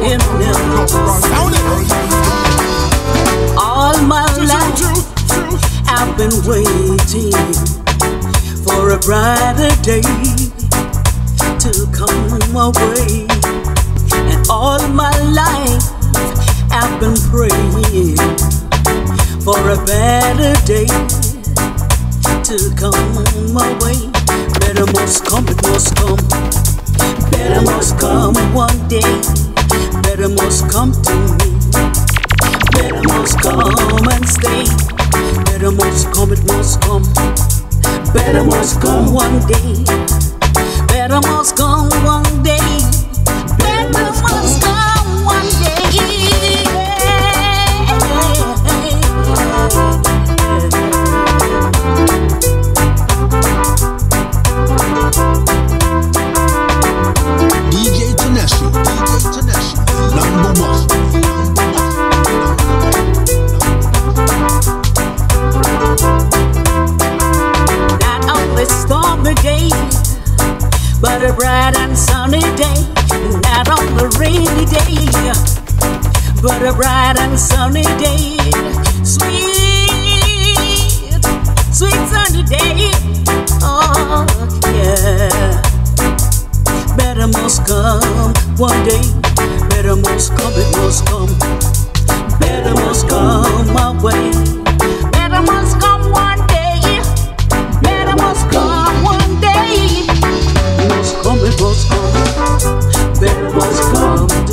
All my life I've been waiting for a brighter day to come away, and all my life I've been praying for a better day to come away. Better must come, it must come. Better must come one day. Better must come to me. Better must come and stay. Better must come, it must come. Better must come one day. Better must come one day. Better must come one day. D J Tanashi, D J Tanashi, number one. Not only stormy day, but a bright and sunny day. Not on the rainy day, but a bright and sunny day. Sweet, sweet sunny day. Oh yeah. Better must come one day. Better must come, it must come. Better must come my way. Better must come one day. Better must come one day. Must come, it must come. Better must come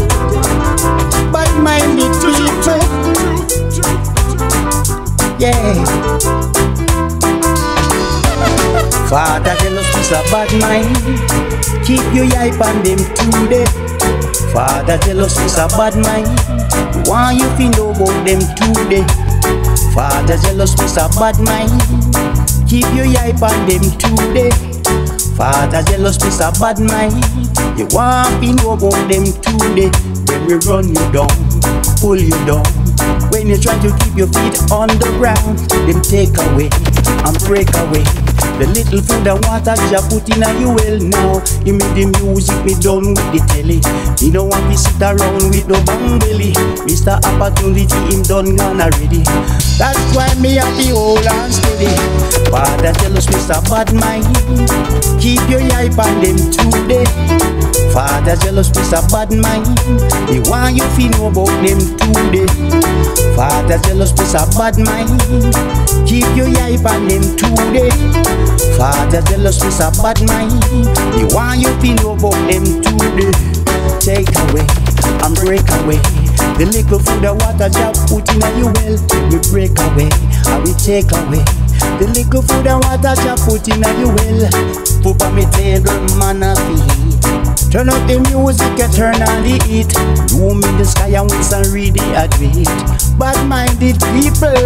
jealous is a bad mind. Keep your eye on them today. Father jealous is a bad mind. Why you feel know about them today? Father jealous is a bad mind. Keep your eye on them today. Father jealous is a bad mind. You want to know about them today. When we run you down, pull you down. When you try to keep your feet on the ground, them take away and break away. The little food and water you put in a you well now. You make the music, me done with the telly. Me don't want to sit around with no bang belly. Mister Opportunity, him done gone already. That's why me happy hold and steady. Father jealous, Mister Bad Mind. Keep your eye on them today. Father jealous, Mister Bad Mind. He want you to know about them today. Father jealous, Mister Bad Mind. Keep your eye on them today. Father jealous, Mister Bad Mind. He want you to know about them today. Take away and break away the little food and water just put in a you well. We break away and we take away the little food and water just put in a you well. Put on me table, man of feet. Turn up the music, you turn on the heat. Room in the sky and with some really agreed. Bad-minded people.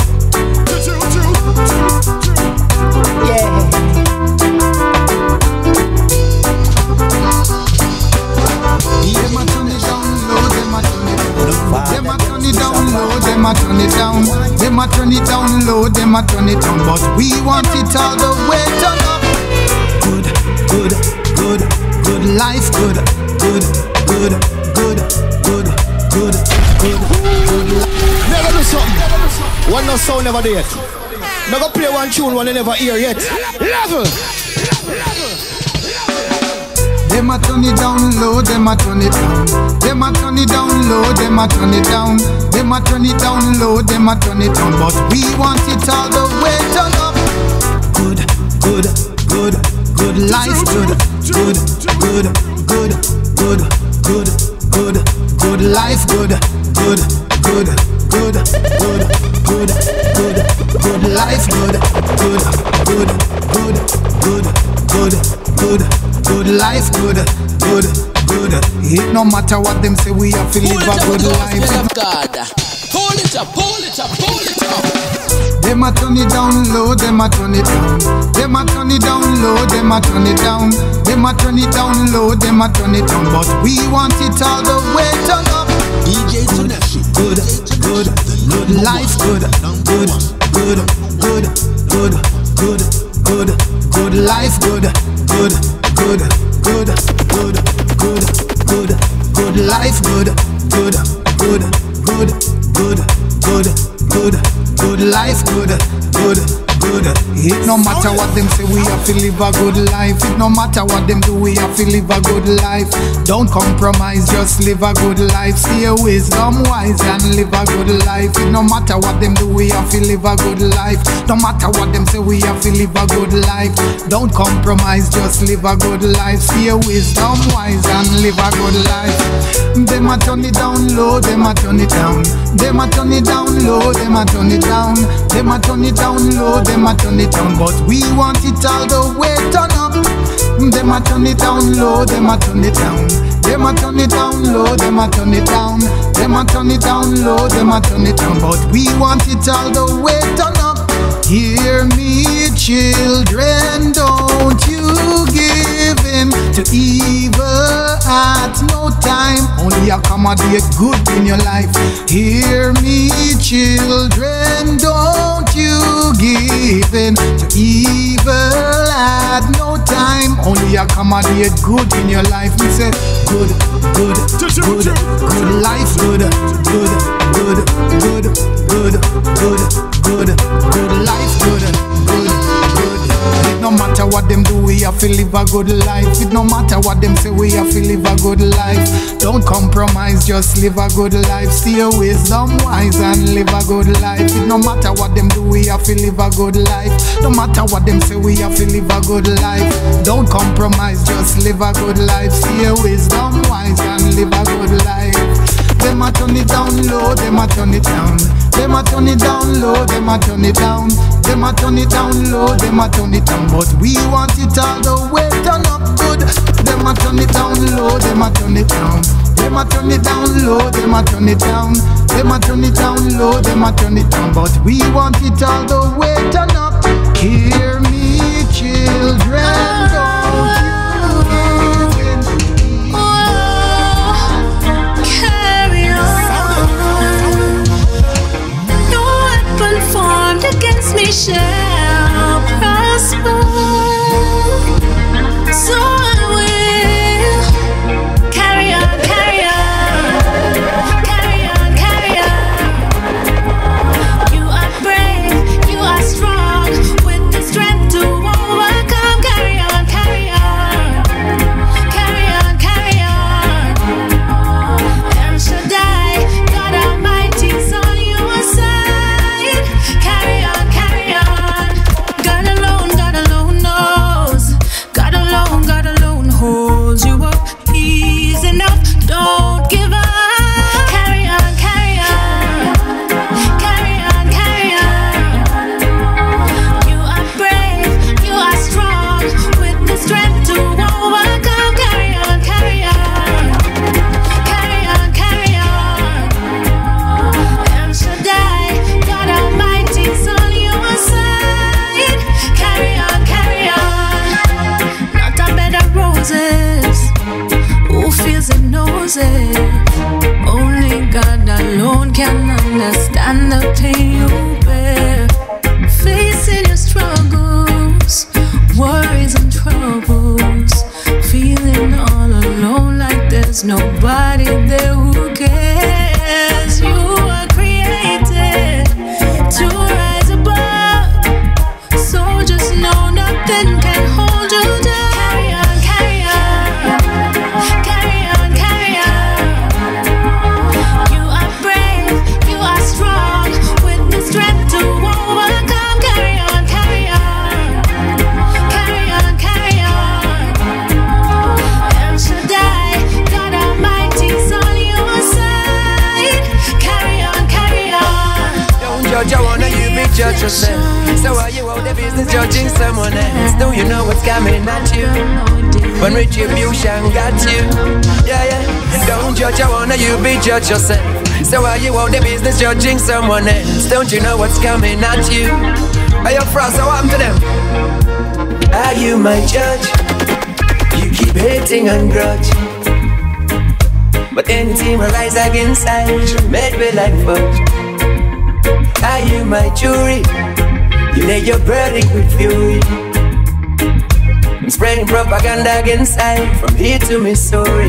Yeah. Them a turn it down low, them a turn it down. Them a turn it down low, them a turn it down. Them a turn it down low, them a turn it down. But we want it all the way turn up. Good, good, good, good life, good, good, good, good, good, good, good, good life. Never do something. One no sound never did. Never play one tune one they never hear yet. Level. Them a turn it down low, them a turn it down. Them a turn it down low, them a turn it down. Them a turn it down low, them a turn it down. But we want it all the way turn up. Good, good, good, good life, good, good, good, good, good, good, good, good life, good, good, good, good, good, good, good, good life, good, good, good, good, good, good, good. Good life, good, good, good. It no matter what them say, we have to live a good life. Hold it up, hold it up, hold it up. Them a turn it down low, them a turn it down. Them a turn it down low, them a turn it down. Them a turn it down low, them a turn it down. But we want it all the way turn up. D J Tinashi, good, good, good life, good, good, good, good, good, good, good, good life, good, good. Good, good, good, good, good, good life, good, good, good, good, good, good, good, good life, good, good, good. It no matter what them say, we have to live a good life. It no matter what them do, we have to live a good life. Don't compromise, just live a good life. Stay wisdom wise and live a good life. It no matter what them do, we have to live a good life. No matter what them say, we have to live a good life. Don't compromise, just live a good life. Stay wisdom wise and live a good life. Them a turn it down low, them a turn it down. Them a turn it down low, them a turn it down. Them a turn it down low, them a turn it down. But we want it all the way turn up. Them a turn it down low, them a turn it down. Them a turn it down low, them a turn it down. Them a turn it down low, them a turn it down. But we want it all the way turn up. Hear me, children, don't you give in to evil at no time. Only accommodate good in your life. Hear me, children, don't you give in to evil at no time. Only accommodate good in your life. We say good, good, good, good life, good, good, good, good, good, good, good, good life. Life good, good, good. It no matter what them do, we have to live a good life. It no matter what them say, we have to live a good life. Don't compromise, just live a good life. Stay wisdom wise and live a good life. It no matter what them do, we have to live a good life. No matter what them say, we have to live a good life. Don't compromise, just live a good life. Stay wisdom wise and live a good life. Them a turn it down low, them a turn it down. Them a turn it down low, them a turn it down. Them a turn it down low, them a turn it down. But we want it all the way turn up good. Them a turn it down low, them a turn it down. Them a turn it down low, them a turn it down. Them a turn it down low, them a turn it down. But we want it all the way turn up. Hear me, children, don't you give in. Oh, carry on. No weapon formed against me shall prosper. So I will carry on, carry on, carry on, carry on. You are brave, you are strong, with the strength to overcome. Carry on, carry on, carry on, carry on. El Shaddai, God Almighty's on your side. Carry on, carry on. God alone, God alone knows. God alone, God alone holds you up. He's enough, don't give up. Carry on, carry on, carry on, carry on. You are brave, you are strong, with the strength to overcome. Carry on, carry on, carry on, carry on. El Shaddai, God Almighty's on your side. Carry on, carry on. Not a bed of roses. Who feels it knows it. Only God alone can understand the pain you bear. Facing your struggles, worries and troubles, feeling all alone like there's nobody there who cares. You are created to rise above, so just know nothing can hold you down. Carry on, carry on, carry on, carry on. You are brave, you are strong, with the strength to overcome. Carry on, carry on, carry on, carry on. El Shaddai, God Almighty's on your side. Carry on, carry on. Don't judge, I wanna you be judge yourself. So are you out the business judging someone else? Do you know what's coming at you when retribution got you? Yeah, yeah. Don't judge, I wanna you be judge yourself. So are you out the business judging someone else? Don't you know what's coming at you? Are you frost? So what happened to them? Are you my judge? You keep hating and grudge, but anything will rise against I, made me like fudge. Are you my jury? You lay your verdict with fury. I'm spreading propaganda against I, from here to Missouri.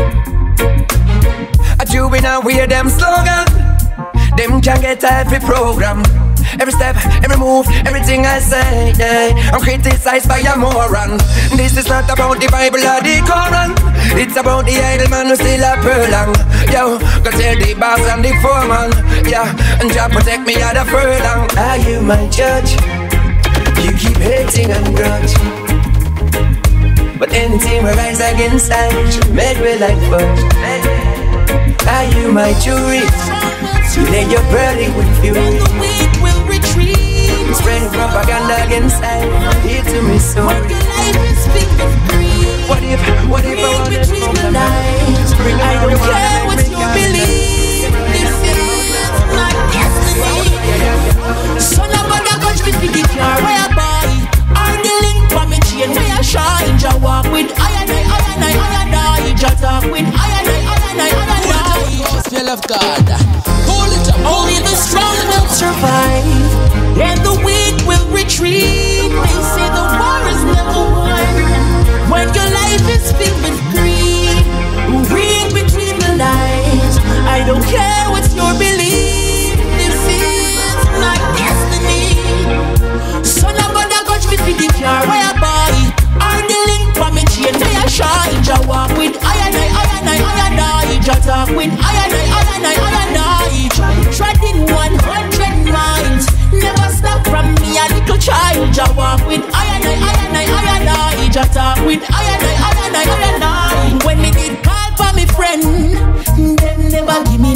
A juvenile wear them slogan, them can get every program. Every step, every move, everything I say, yeah. I'm criticized by a moron. This is not about the Bible or the Quran. It's about the idle man who still a furlong. Yo, go tell the boss and the foreman, yeah, and just protect me at a furlong. Are you my judge? You keep hating and grudge, but anything will rise against I, made me like fudge. Are you my jury? You lay your verdict with fury. Will retreat. Spreading propaganda against I, here to me so. What your life is big and free. What if, what if I wanted to between the lines? I don't care what you believe. This is my destiny. Son of a gun, fit with the car where I buy. Or the link for me chain where I shine. Ja walk with I and I, I and I, I and I. Ja talk with I and I, I and I, I and I. Smell of God. Hold it up. Only the strong will survive, and the weak will retreat. They say the war is never won when your life is filled with greed. Read between the lines. I don't care what's your belief. This is my destiny. Son of a gun, fit with the car where I buy. Or the link for me chain where I shine. Ja walk with I and I, I and I, I and I. Ja talk with I and I, I and I, I and I. Treading one hundred miles, never stop from me a little child. Ja walk with I and I, I and I, I and I. Ja talk with I and I, I and I, I and I. When me did call for me friend, them never give me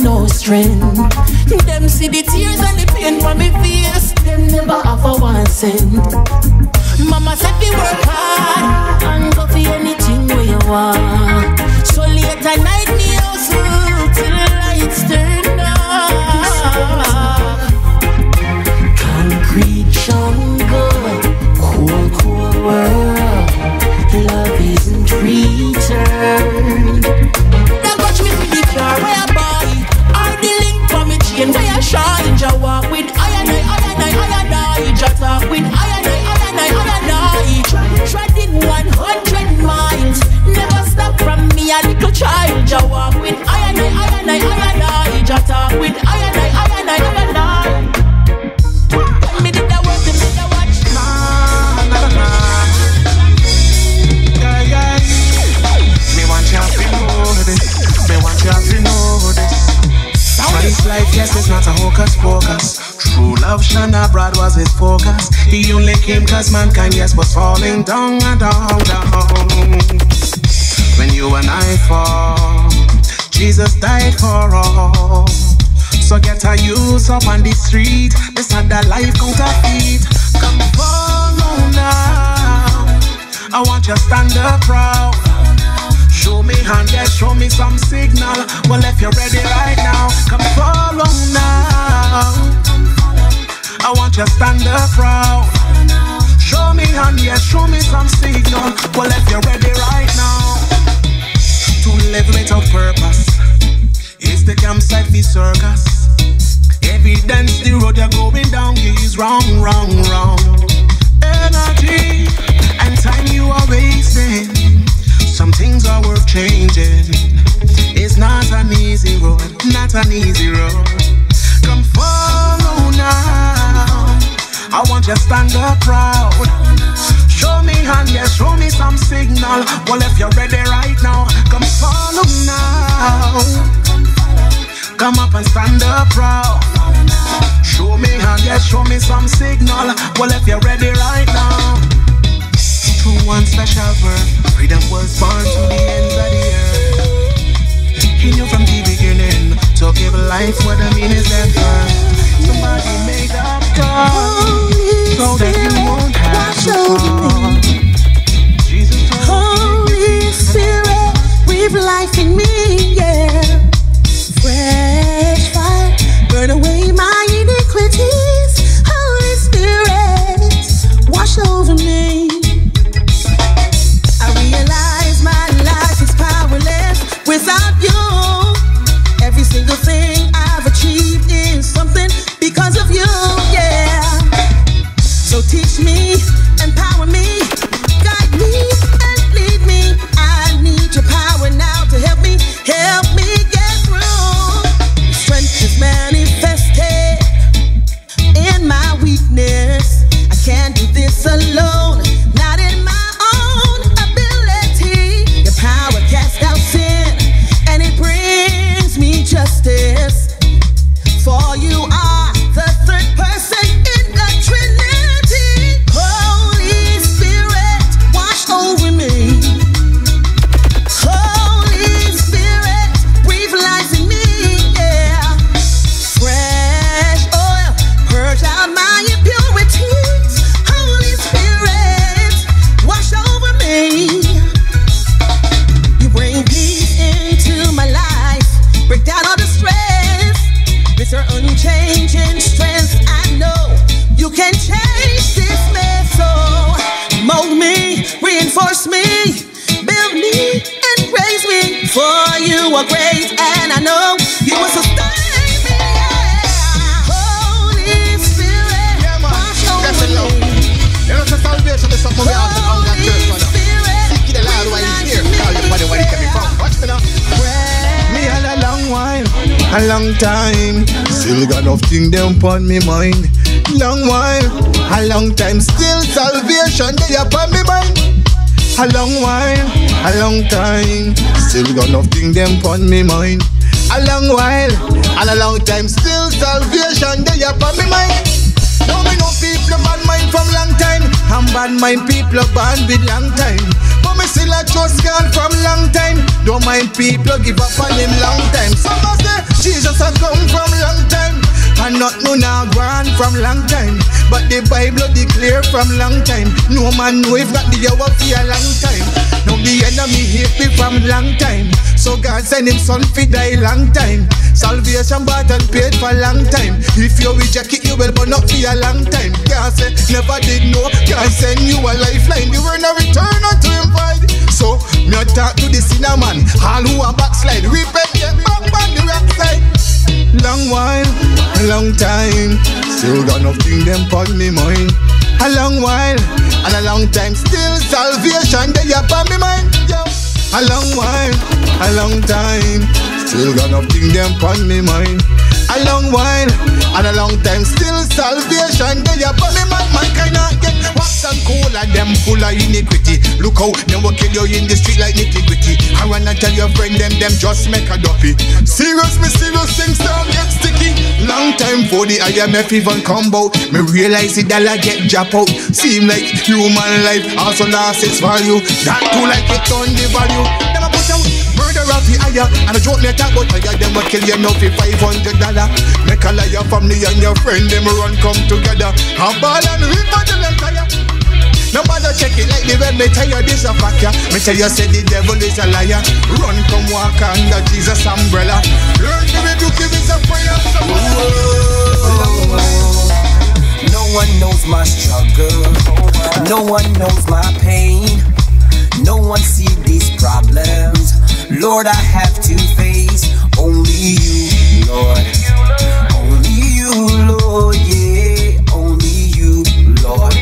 strength. Them see the tears and the pain from me face. Them never offer one cent. Mama said we work hard and go for anything where you want. So late at night me hustle till the lights turn off. Concrete jungle, cold, cold world. Love isn't returned. Now watch me with the car where I buy. Or the link for me chain where I shine. Ja walk with I and I, I and I, I and I. Ja talk with I and I, I and I, I and I. Treading one hundred miles. Never stop from me a little child. Ja walk with I and I, I and I, I and I. Ja talk with I and I, I and I, I and I. Me did that work, me did that watch. Nah, nah, nah. Yeah, yeah. Me want you to know this. Me want you to know this. Christ life, yes, it's not a hocus pocus. True love shone abroad was his focus. He only came cause mankind, yes, was falling down and down, down. When you and I fall, Jesus died for all. So get a use up on the street. This had that life counterfeit. Come follow now. I want you to stand up proud. Show me hand, yeah, show me some signal. Well, if you're ready right now, come follow now. I want you to stand up proud. Show me hand, yeah, show me some signal. Well, if you're ready right now. To live without purpose is the campsite for circus. Evidence the road you're going down is wrong, wrong, wrong. Energy and time you are wasting. Some things are worth changing. It's not an easy road, not an easy road. Come follow now. I want you to stand up proud. Show me hand, yeah, show me some signal. Well, if you're ready right now, come follow now. Come up and stand up proud. Show me hand, yeah, show me some signal. Well, if you're ready right now. Through one special birth, freedom was born to the ends of the earth. He knew from the beginning to give life what the meaning is ever. Somebody made up God so that you won't have to fall. Jesus Holy Spirit, breathe life in me, yeah. Fresh fire, burn away my iniquities. Holy Spirit, wash over me. I realize my life is powerless without you. Every single thing I've achieved is something because of you, yeah. So teach me, empower me, guide me and lead me. I need your power now to help me, help me get through. Strength is manifested in my weakness. I can't do this alone, not in my own ability. Your power casts out sin and it brings me justice. For you are the third person in the Trinity. Holy Spirit, wash over me. Holy Spirit, breathe life in me, yeah. Fresh oil, purge out my impurities. Holy Spirit, wash over me. You bring peace into my life, break down all the stress. With your unchanging strength, I know you can change this mess. So mold me, reinforce me, build me, and raise me. For you are great, and I know you will sustain me. Yeah. Holy Spirit, Yeah, man. wash over That's it, love. me. You know, the salvation is something we have to know that church, man. Seek the Lord while he's here. Call your body where he can be from. Watch me now. Me had a long while, a long time. Still got enough thing them upon me mind. Long while, a long time. Still salvation they upon me mind. A long while, a long time. Still got enough thing them upon me mind. A long while, and a long time. Still salvation they upon me mind. Now me know people bad mind from long time. And bad mind people born with long time. But me still a trust God from long time. Don't mind people give up on him long time. Some must say Jesus has come from long time. And not no now gone from long time. But the Bible declare from long time. No man know if that the hour for a long time. Now the enemy hate me from long time. So God send him son for die long time. Salvation bought and paid for long time. If you reject it, you will burn up for a long time. God said, never did know. God send you a lifeline. You will not return unto him void. So, me a talk to the sinner man. All who are backslide, repent, get back on the rock side. Long while, a long time. Still got nothing them on me mind. A long while, and a long time. Still salvation they up on me mind. Yo. A long while, a long time. Still got nothing them on me mind. A long while, and a long time. Still salvation they up on me mind. Man cannot get wax and cool and them full of iniquity. Look how them will kill you in the street like nitty gritty. I wanna tell your friend them, them just make a duffy. Serious, me serious things don't get sticky. Long time for the I M F even come out. Me realize the dollar get jump out. Seem like human life also lost its value. That too like it on the value. Them a put out murder of the higher. And a joke me talk about higher. Them will kill you now for five hundred dollars. Make a liar family and your friend them run come together. A ball and rip on the entire. Nobody check it like the way me tell you this a fact, yeah. Me tell you say the devil is a liar. Run, come walk under Jesus' umbrella. Learn to rebuke him is a prayer. No one knows my struggle. No one knows my pain. No one sees these problems. Lord, I have to face only you, Lord. Only you, Lord, yeah. Only you, Lord.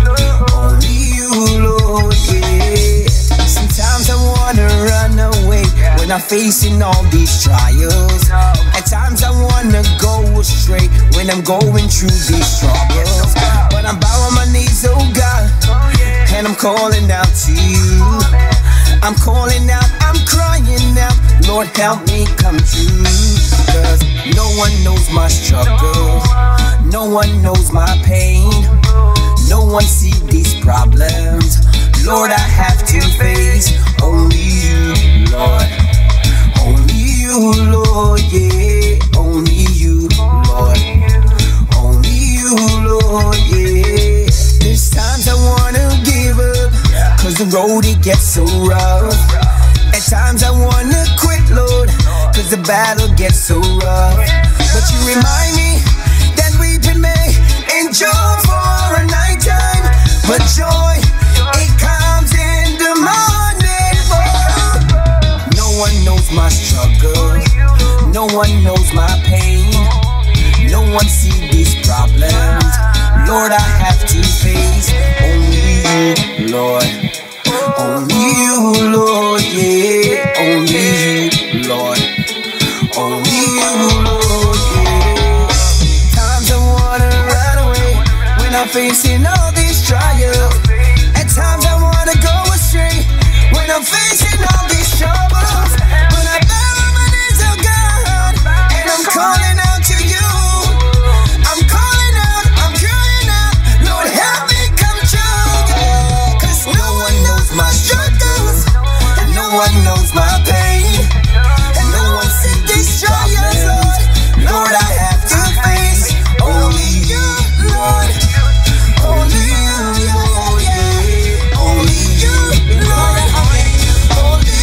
Lord, yeah. Sometimes I wanna run away when I'm facing all these trials. At times I wanna go astray when I'm going through these troubles. But I'm bowing my knees, oh God, and I'm calling out to you. I'm calling out, I'm crying out, Lord help me come true. Cause no one knows my struggle, no one knows my pain. No one sees these problems. Lord, I have to face only you, Lord. Only you, Lord, yeah. Only you, Lord. Only you, Lord, yeah. There's times I wanna give up, cause the road it gets so rough. At times I wanna quit, Lord, cause the battle gets so rough. But you remind me that weeping may endure for a night time, but joy, it comes in the morning. Oh. No one knows my struggle, no one knows my pain. No one sees these problems. Lord, I have to face only you, Lord. Only you, Lord, yeah. Only you, Lord. Only you, Lord, yeah. Times I wanna run away when I'm facing all these trials. At times I wanna go astray when I'm facing all these troubles. But I bow my knees, oh God, and I'm calling out to you. I'm calling out, I'm crying out, Lord help me come true, yeah. Cause no one knows my struggles, and no one knows my pain, and no one sees these trials, Lord. Lord, I have to face only you, Lord. Only you, Lord, yeah. Only you, Lord. Only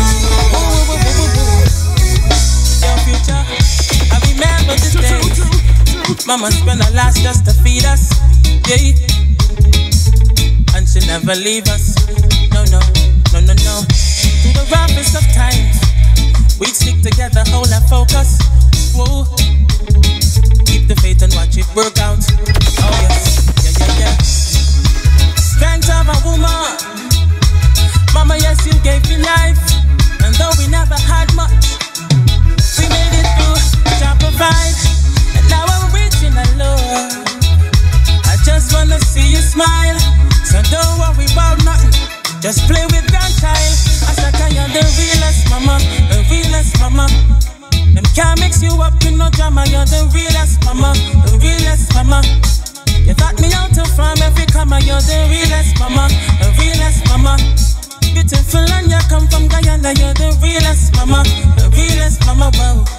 you. Your future, I remember the days Mama spent her last just to feed us, yeah. And she never leave us, no, no, no, no, no. Through the roughest of times, we'd stick together, hold and focus, whoa. Keep the faith and watch it work out, oh yes, yeah, yeah, yeah. Strength of a woman, Mama, yes, you gave me life. And though we never had much, we made it through, Jah provide. And now I'm reaching a Lord, I just wanna see you smile. So don't worry about nothing, just play with grandchild. I said you're the realest mama, the realest mama. Them can't mix you up in no drama. You're the realest mama, the realest mama. You taught me how to farm every comma. You're the realest mama, the realest mama. Beautiful and you come from Guyana. You're the realest mama, the realest mama. Wow,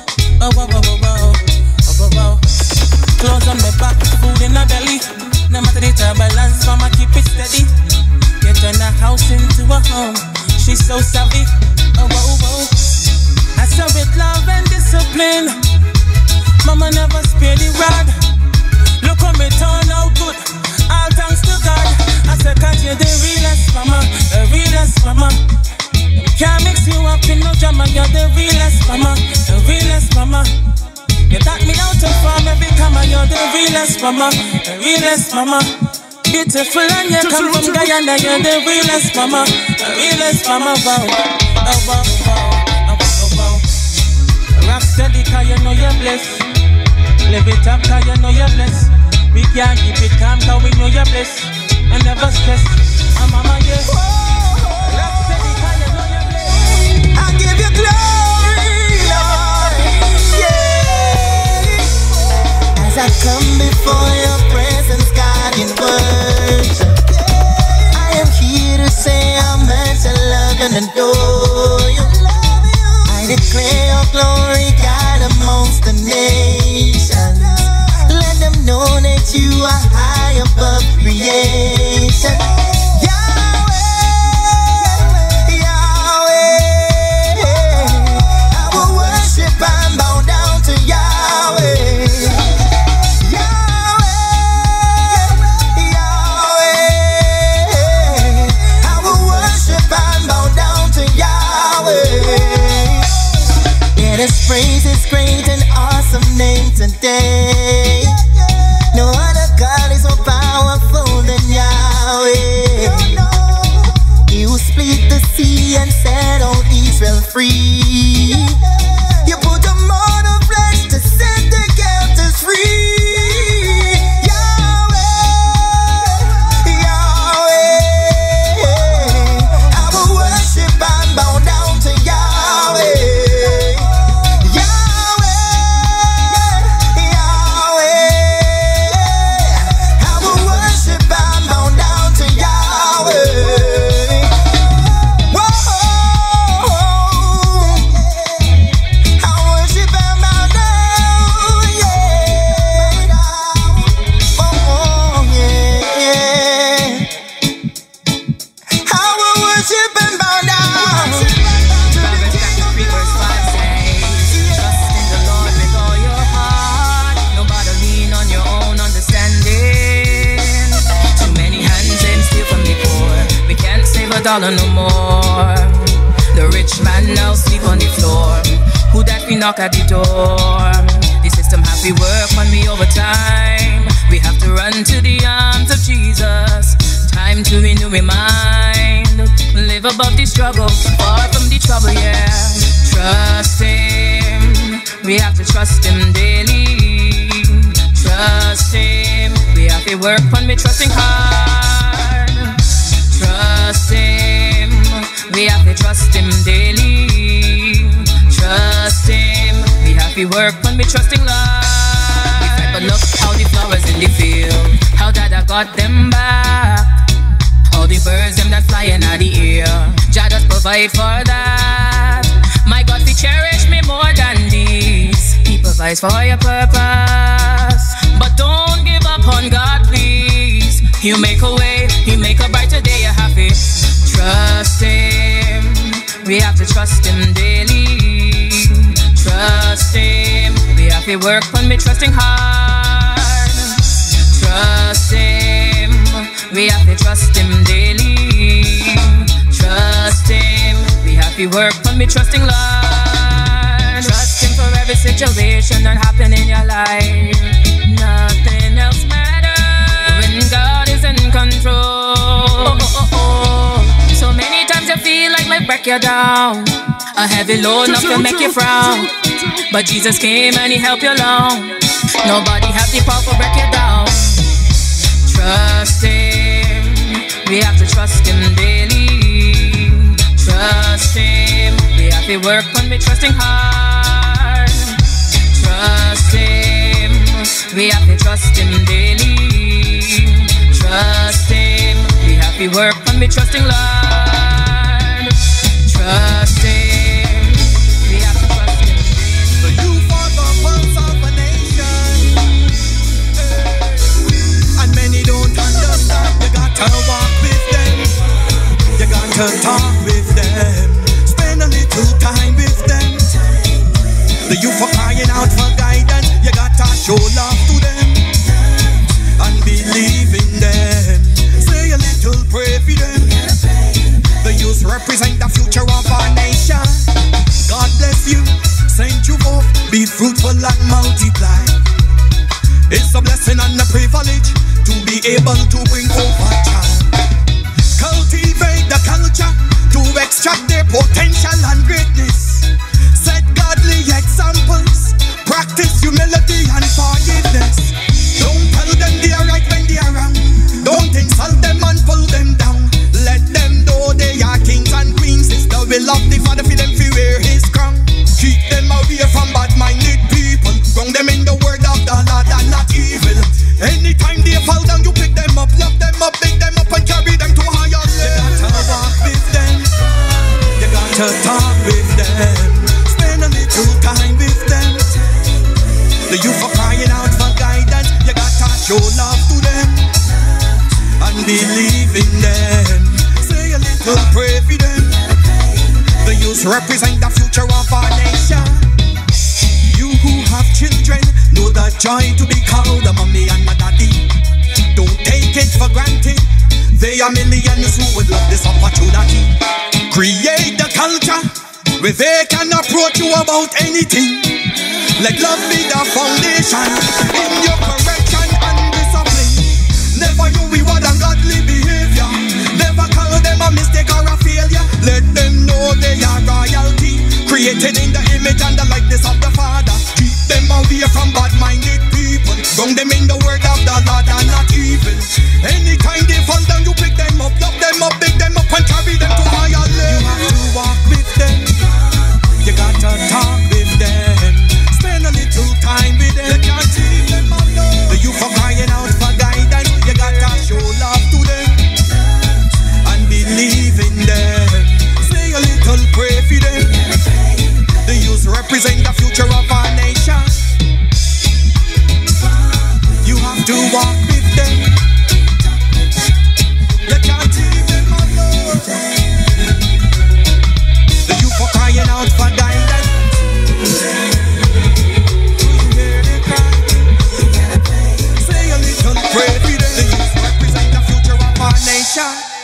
Oh, oh, oh, oh, oh, oh, oh, oh. Clothes on my back, food in my belly. No matter the turbulence, mama keep it steady. You turn a house into a home. She's so savvy. Oh, oh, oh. I said with love and discipline. Mama never spare the rod. Look how me turn out good. All thanks to God. I said, cause you're the realest mama, the realest mama. Can't mix you up in no drama. You're the realest mama, the realest mama. You taught me how to farm every comma. You're the realest mama, the realest mama. Beautiful and you come from Guyana. You're the realest mama, the realest mama. Wow, oh, wow, wow, oh, oh, wow. Rock steady cause you know you're blessed. Live it up cause you know you're blessed. We can't keep it calm cause we know you're blessed. And never stress, oh mama, yeah. Rock steady cause you know you're blessed. I give you glory, Lord, yeah. As I come before your presence, God, in worship, I am here to say how much I love and adore you. I declare your glory, God, amongst the nations. Let them know that you are high above creation. Yahweh, Yahweh, I will worship and bow down to Yahweh. Yahweh, Yahweh, I will worship and bow down to Yahweh. Yeah, this praise is great and awesome name today. No other God is more powerful than Yahweh. You split the sea and set all Israel free. You put a mortal flesh to set the captives free. Yahweh, Yahweh, I will worship and bow down to Yahweh. Dollar no more. The rich man now sleep on the floor. Who that we knock at the door? The system have we work on me overtime. We have to run to the arms of Jesus. Time to renew my mind. Live above the struggle, far from the trouble, yeah. Trust Him. We have to trust Him daily. Trust Him. We have to work on me trusting hard. Trust Him, we have to trust Him daily. Trust Him, we have to work when we trusting Lord. We fight, but look how the flowers in the field, how that I got them back. All the birds them that flying out the air, Jah just provide for that. My God, He cherish me more than these. He provides for your purpose, but don't give up on God, please. He'll make a way, He'll make a brighter day. You have to trust Him. We have to trust Him daily. Trust Him. We have to work on me trusting hard. Trust Him. We have to trust Him daily. Trust Him. We have to work on me trusting Lord. Trust Him for every situation that happen in your life. Nothing else matters when God is in control. Oh, oh, oh. So many times you feel like life break you down. A heavy load enough to make you frown. But Jesus came and He helped you along. Nobody have the power to break you down. Trust Him. We have to trust Him daily. Trust Him. We have to work on me trusting hard. Trust Him. We have to trust Him daily. Trust Him. We have to work on me trusting Lord. Trust Him. We have to trust Him daily. The youth are the with them. Spend a little time with them. The youth are crying out for guidance. You gotta show love to them and believe in them. Say a little pray for them. The youth represent the future of our nation. God bless you, send you forth, be fruitful and multiply. It's a blessing and a privilege to be able to bring forth a child. Cultivate the culture to extract their potential and greatness. Set godly examples, practice humility and forgiveness. Don't tell them they are right when they are wrong. Don't insult them and pull them down. Let them know they are kings and queens. It's the will of the Father for them to wear his crown. Keep them away from bad-minded people. Ground them in the word of the Lord and not evil. Anytime they fall down, you pick them up, love them up, pick them up and carry them to higher levels. You gotta walk with them. You gotta talk with them. Spend a little time with them. The youth are crying out for guidance. You gotta show love to them and believe in them. Say a little pray for them. The youth represent the future of our nation. You who have children know the joy to be called a mommy and a daddy. Don't take it for granted. They are millions who would love this opportunity. Create the culture where they can approach you about anything. Let love be the foundation in your correction and discipline. Never you reward ungodly behavior. Never call them a mistake or a failure. Let them know they are royalty, created in the image and the likeness of the Father. Keep them away from bad-minded people. Ground them in the word of the Lord and not evil. Anytime they fall down, you pick them up, love them up, pick them up and carry them to higher levels. You have to walk with them. You gotta talk with them. Spend a little time with them. You can't leave them alone. The youth are crying out for guidance. You gotta show love to them and believe in them. Say a little pray for them. The youth represent the future of our nation. You have to walk with them. You can't leave them alone. The youth are crying out for guidance. Do you hear them cry? Say a little pray for them. The youth represent the future of our nation.